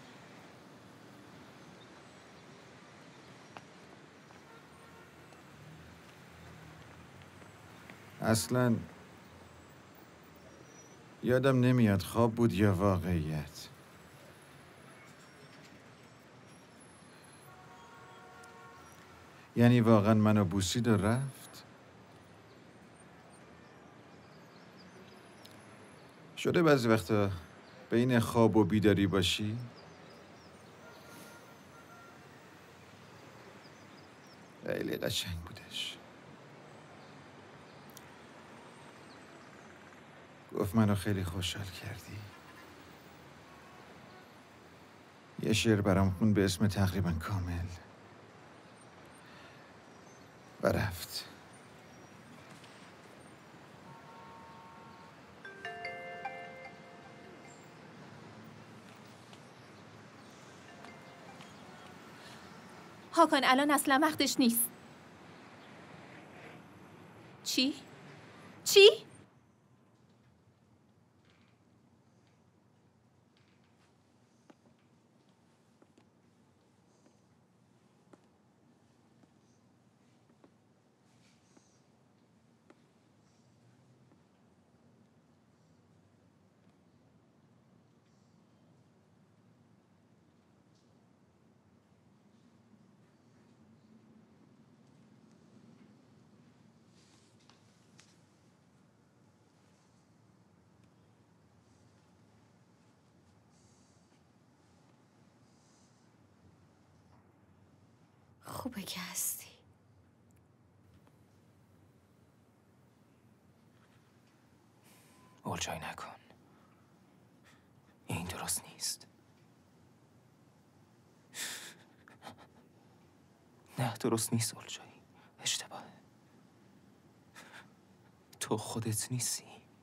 اصلا یادم نمیاد خواب بود یا واقعیت. یعنی واقعا منو بوسید و رفت؟ شده بعضی وقتا بین خواب و بیداری باشی؟ خیلی قشنگ بودش. گفت منو خیلی خوشحال کردی. یه شعر برام خون به اسم تقریبا کامل و رفت. هاکان الان اصلا وقتش نیست. چی؟ چی؟ خوبه که هستی. اولجای نکن. این درست نیست. نه درست نیست اولجای. اشتباهه. تو خودت نیستی.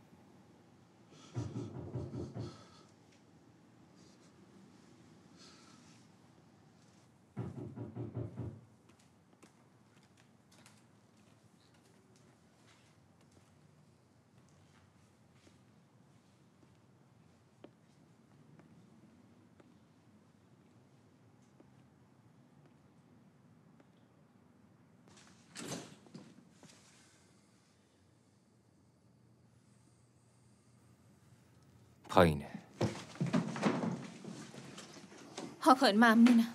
پایینه. هاکان ممنونم.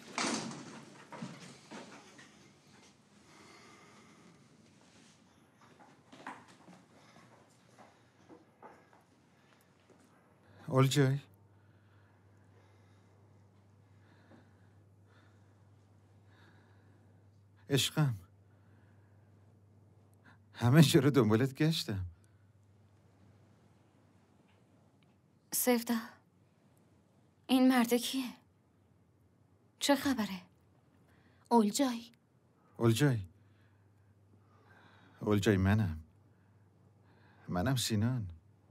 اولجای عشقم، همه جا رو دنبالت گشتم. سفدا، این مرده کیه؟ چه خبره؟ اولجای اولجای اولجای منم منم سینان،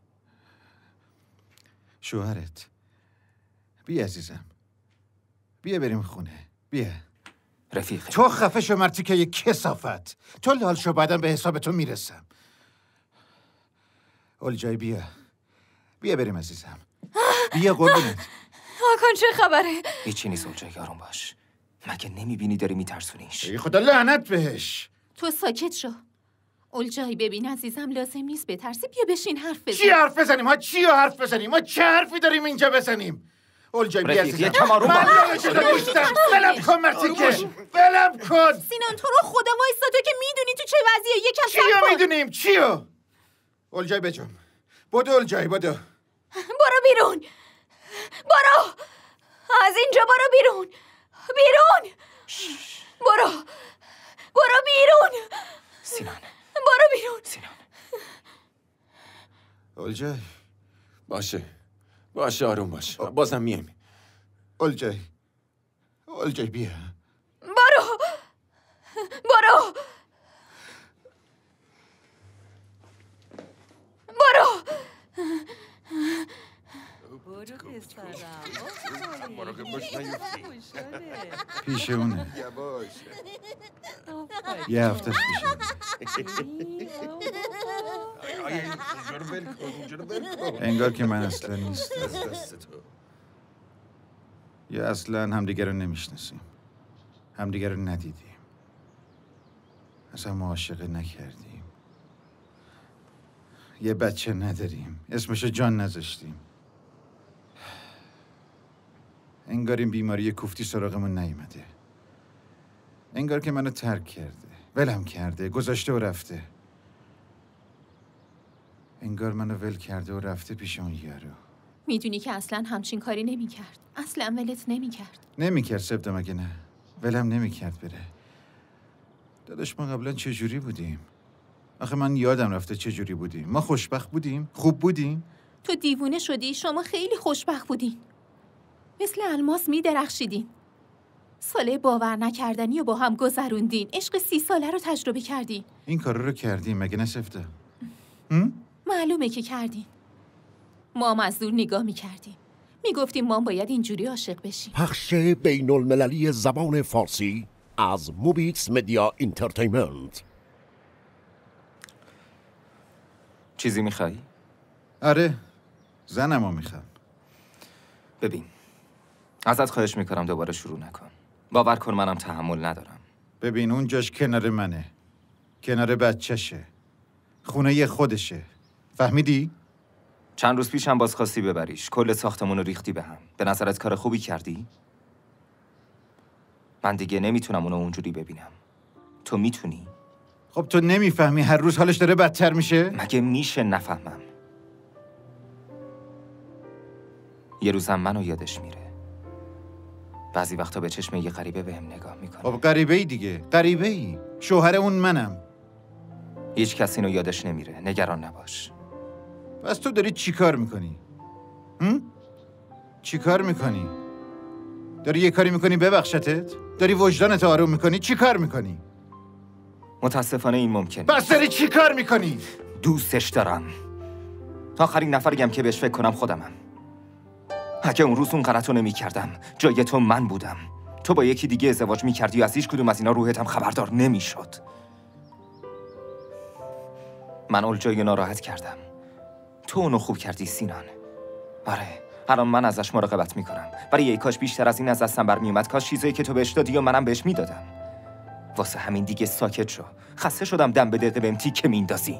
شوهرت. بیا عزیزم، بیا بریم خونه. بیا رفیق. تو خفه شو مرتیکه یک کثافت. تو لال شو، بعدم به حساب تو میرسم. اولجای بیا بیا بریم عزیزم. بیا قربونت. هاکان چه خبره؟ هیچی نیست اولجای، آروم باش. مگه نمیبینی داری میترسونیش؟ ای خدا لعنت بهش. تو ساکت شو. اولجای ببین عزیزم، لازم نیست بترسی. بیا بشین حرف بزن. چی حرف بزنیم؟ ما چی حرف بزنیم؟ ما چه حرفی داریم اینجا بزنیم؟ اولجای بیا عزیزم. یکم آروم من باش. نیستم. ولم کن مرتیکه. ولم کن. سینان تو رو خدا وایسا، تو که میدونی تو چه وضعیه. یکم صبر چیو کن. میدونیم؟ چیو؟ اولجای بجام. بدو اولجای بدو. برو بیرون. برو. از اینجا برو بیرون. بیرون. برو. برو بیرون. سینان. برو بیرون. سینان. اولجای. باشه. باشه آروم باش. بازم میایم. اولجای. اولجای بیا. برو. برو. برو. پیش اونه. یه هفته پیشه. انگار که من اصلا نیستم. یا اصلا همدیگه رو نمیشناسیم. همدیگه رو ندیدیم. اصلا معاشقه نکردیم. یه بچه نداریم. اسمشو جان نذاشتیم. انگار این بیماری کوفتی سراغمون نیومده. انگار که منو ترک کرده، ولم کرده، گذاشته و رفته. انگار منو ول کرده و رفته پیش اون یارو. میدونی که اصلا همچین کاری نمیکرد. اصلا ولت نمیکرد. نمیکرد سبدا، مگه نه؟ ولم نمیکرد بره. داداش ما قبلا چجوری بودیم؟ آخه من یادم رفته چجوری بودیم. ما خوشبخت بودیم؟ خوب بودیم؟ تو دیوونه شدی. شما خیلی خوشبخت بودین. مثل الماس می درخشیدین. ساله باور نکردنی و با هم گذروندین. عشق سی ساله رو تجربه کردین. این کار رو کردیم مگه نه سفته؟ معلومه که کردین. ما هم از دور نگاه می کردیم. می گفتیم ما باید اینجوری عاشق بشیم. پخش بین المللی زبان فارسی از موبیکس مدیا انترتینمنت. چیزی میخوایی؟ آره، زنمو میخوام. ببین، ازت خواهش میکنم دوباره شروع نکن. باور کن منم تحمل ندارم. ببین اون جاش کنار منه، کنار بچهشه، خونه خودشه. فهمیدی؟ چند روز پیشم باز خواستی ببریش. کل ساختمون رو ریختی به هم. به نظرت کار خوبی کردی؟ من دیگه نمیتونم اونو اونجوری ببینم. تو میتونی؟ خب تو نمیفهمی هر روز حالش داره بدتر میشه؟ مگه میشه نفهمم؟ یه روزم منو یادش میره. بعضی وقتا به چشم یه غریبه بهم نگاه میکنه. خب غریبه ای دیگه، غریبه ای. شوهر اون منم. هیچ کسی اینو یادش نمیره. نگران نباش. پس تو داری چی کار میکنی؟ هم؟ چی کار میکنی؟ داری یه کاری میکنی ببخشتت؟ داری وجدانت آروم میکنی؟ چی کار میکنی؟ متاسفانه این ممکنه. بس داری چی کار میکنی؟ دوستش دارم. آخرین نفریم که بهش فکر کنم خودمم. اگه اون روز اون غلطو نمی کردم، جای تو من بودم. تو با یکی دیگه ازدواج می کردی و از هیچ کدوم از اینا روحت هم خبردار نمی شد. من اولجای ناراحت کردم. تو اونو خوب کردی سینان. آره، الان من ازش مراقبت می کنم. برای ای کاش بیشتر از این از دستم برمی اومد. کاش چیزایی که تو بهش دادی و منم بهش میدادم. واسه همین دیگه ساکت شو. خسته شدم دم به دقیقه بهم تیکه میندازی.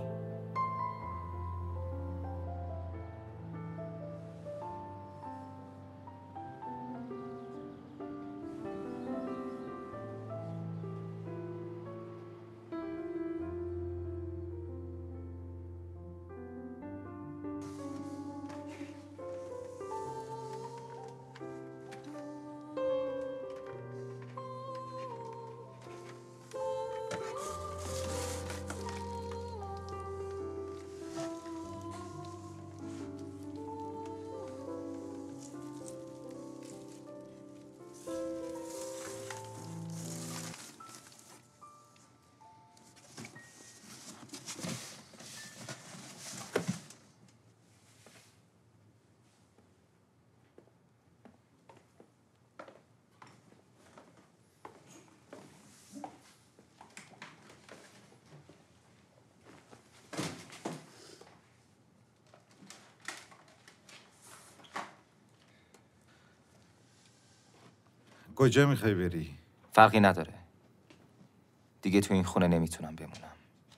کجا میخوای بری؟ فرقی نداره. دیگه تو این خونه نمیتونم بمونم.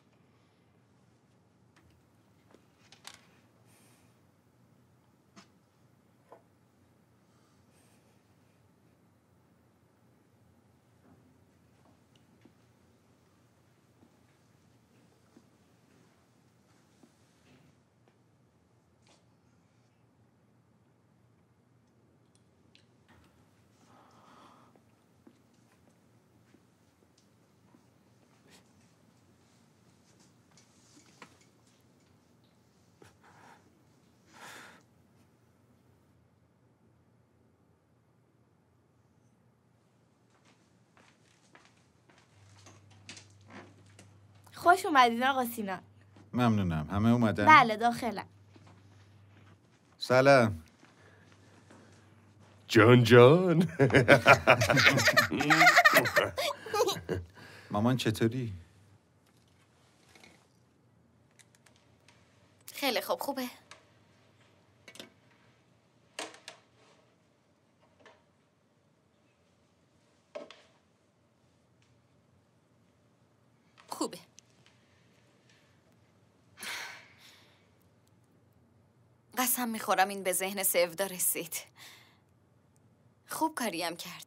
خوش اومدین آقا سینان. ممنونم. همه اومدن؟ بله داخلم. سلام. جان جان. مامان چطوری؟ خیلی خوب. خوبه. خوبه. قسم میخورم این به ذهن سودا رسید. خوب کاریم کرد.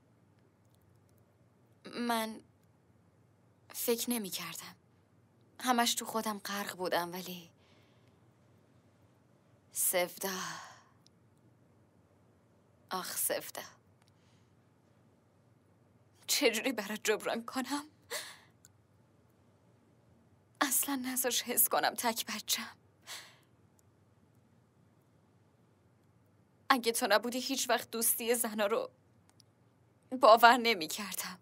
من فکر نمی کردم. همش تو خودم غرق بودم ولی سودا، آخ سودا، چجوری برات جبران کنم؟ اصلا نذاش حس کنم تک بچم. اگه تو نبودی هیچ وقت دوستی زنا رو باور نمی کردم.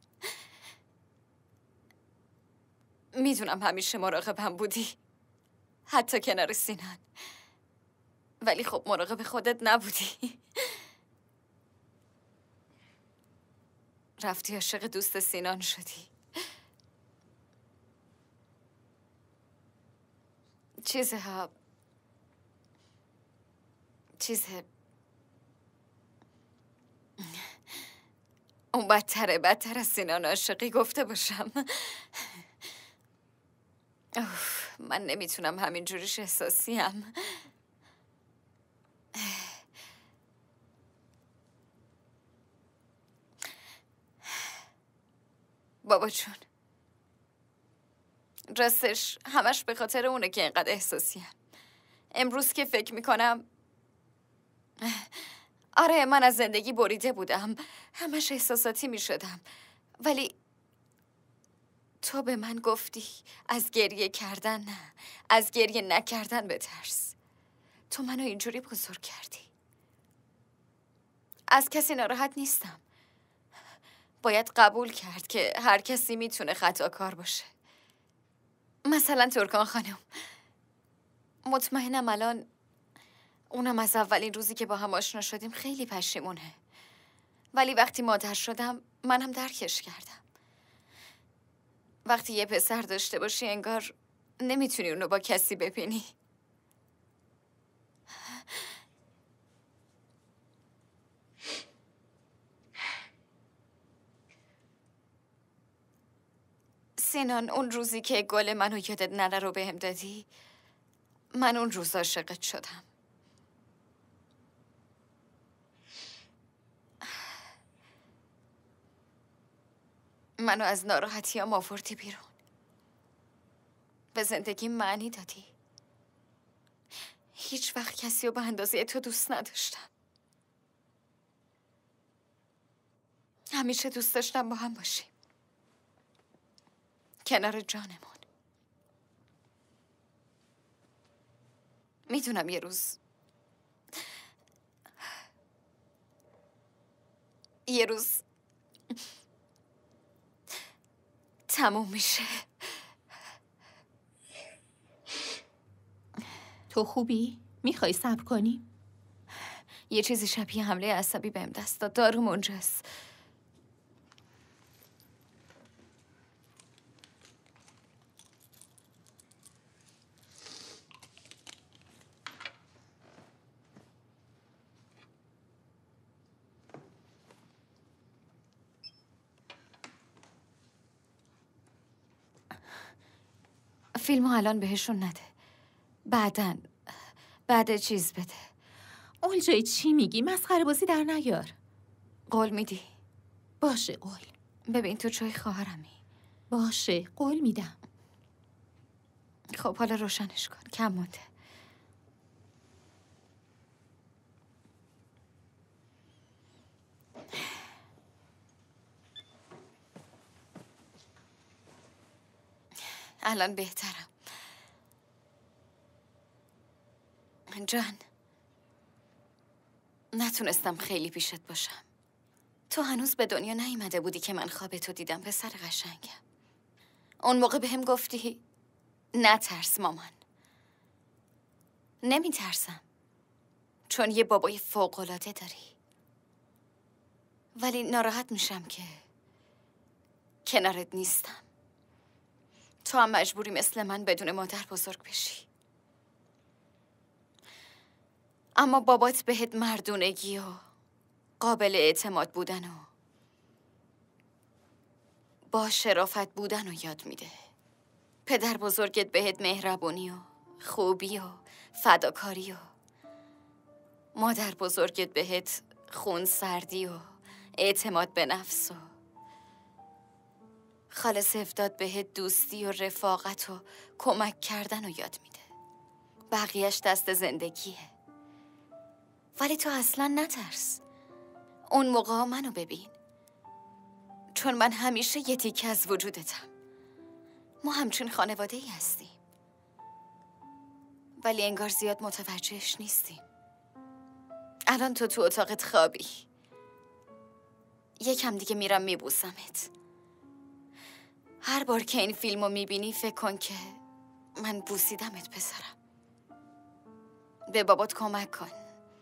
میدونم همیشه مراقبم بودی، حتی کنار سینان، ولی خب مراقب خودت نبودی. رفتی عاشق دوست سینان شدی. چیزها چیزه اون بدتره، بدتر از سینان عاشقی گفته باشم. اوف، من نمیتونم همین جوریش احساسیم. بابا جون، راستش همش به خاطر اونه که اینقدر احساسیم. امروز که فکر میکنم آره من از زندگی بریده بودم، همش احساساتی میشدم، ولی تو به من گفتی از گریه کردن نه، از گریه نکردن بترس. تو منو اینجوری بزرگ کردی. از کسی ناراحت نیستم. باید قبول کرد که هر کسی میتونه خطاکار باشه. مثلا ترکان خانم. مطمئنم الان اونم از اولین روزی که با هم آشنا شدیم خیلی پشیمونه. ولی وقتی مادر شدم منم درکش کردم. وقتی یه پسر داشته باشی انگار نمیتونی اونو با کسی ببینی. سینان، اون روزی که گل منو یادت نره رو بهم دادی، من اون روز عاشقت شدم. منو از ناراحتی هم آوردی بیرون. به زندگی معنی دادی. هیچ وقت کسی رو به اندازه تو دوست نداشتم. همیشه دوست داشتم با هم باشیم. کنار جانمون. میدونم یه روز یه روز تموم میشه. تو خوبی؟ میخوای صبر کنی؟ یه چیزی شبیه حمله عصبی بهم دست داد. دارو منجس. فیلمو الان بهشون نده. بعدن بعد چیز بده. اولجای چی میگی؟ مسخره بازی در نیار. قول میدی؟ باشه قول. ببین تو جای خواهرمی. باشه قول میدم. خب حالا روشنش کن، کم مونده. الان بهترم. جان، نتونستم خیلی پیشت باشم. تو هنوز به دنیا نیومده بودی که من خواب تو دیدم پسر قشنگم. اون موقع بهم گفتی نترس مامان. نمی ترسم چون یه بابای فوق‌العاده داری. ولی ناراحت میشم که کنارت نیستم. تو هم مجبوری مثل من بدون مادر بزرگ بشی. اما بابات بهت مردونگی و قابل اعتماد بودن و با شرافت بودن رو یاد میده. پدر بزرگت بهت مهربونی و خوبی و فداکاری و مادر بزرگت بهت خونسردی و اعتماد به نفس و خاله سفداد بهت دوستی و رفاقت و کمک کردن رو یاد میده. بقیهش دست زندگیه. ولی تو اصلا نترس. اون موقع منو ببین. چون من همیشه یه تیکه از وجودتم. ما همچون خانواده ای هستیم. ولی انگار زیاد متوجهش نیستیم. الان تو تو اتاقت خوابی. یکم دیگه میرم میبوسمت. هر بار که این فیلمو میبینی فکر کن که من بوسیدمت پسرم. به بابات کمک کن.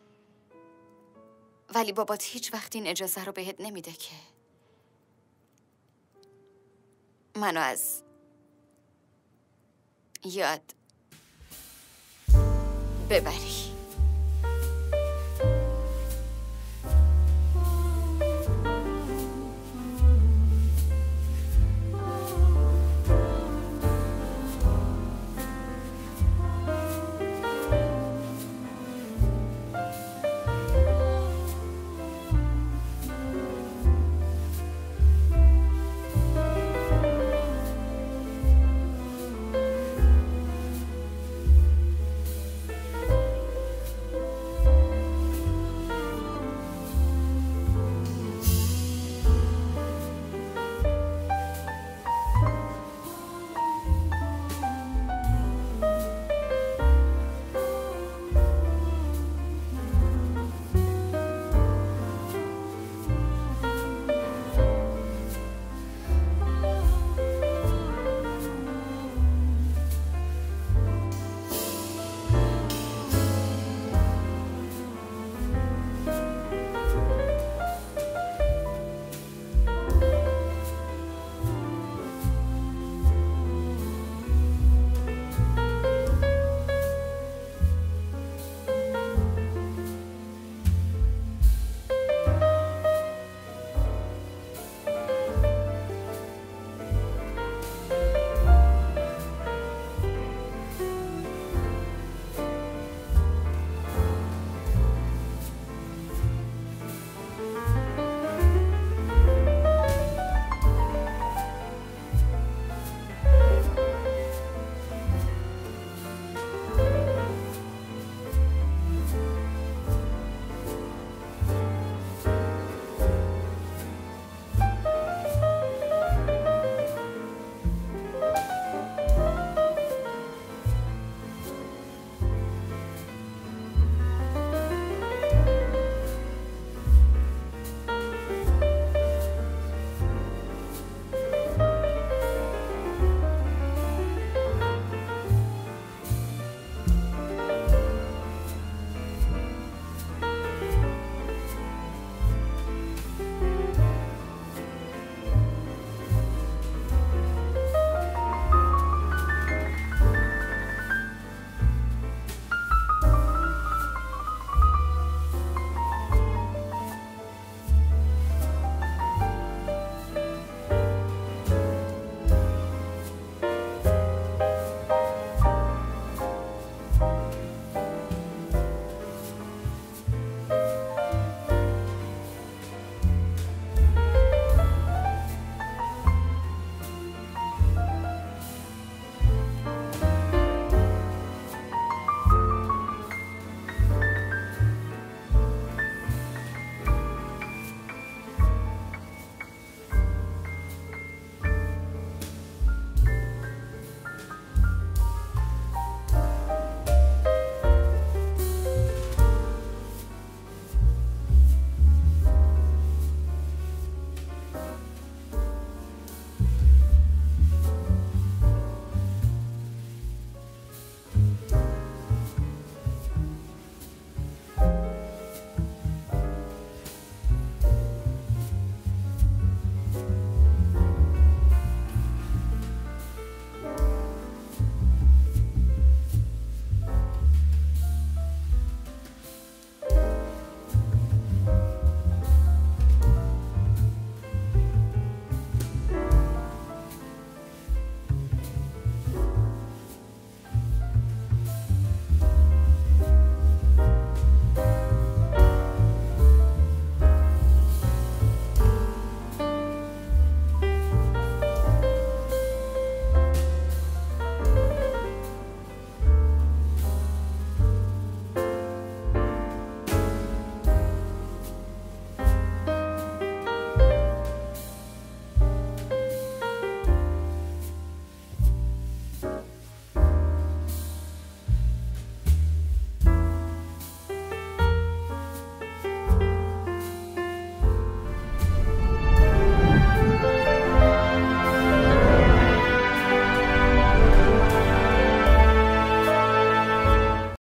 ولی بابات هیچ وقت این اجازه رو بهت نمیده که منو از یاد ببری.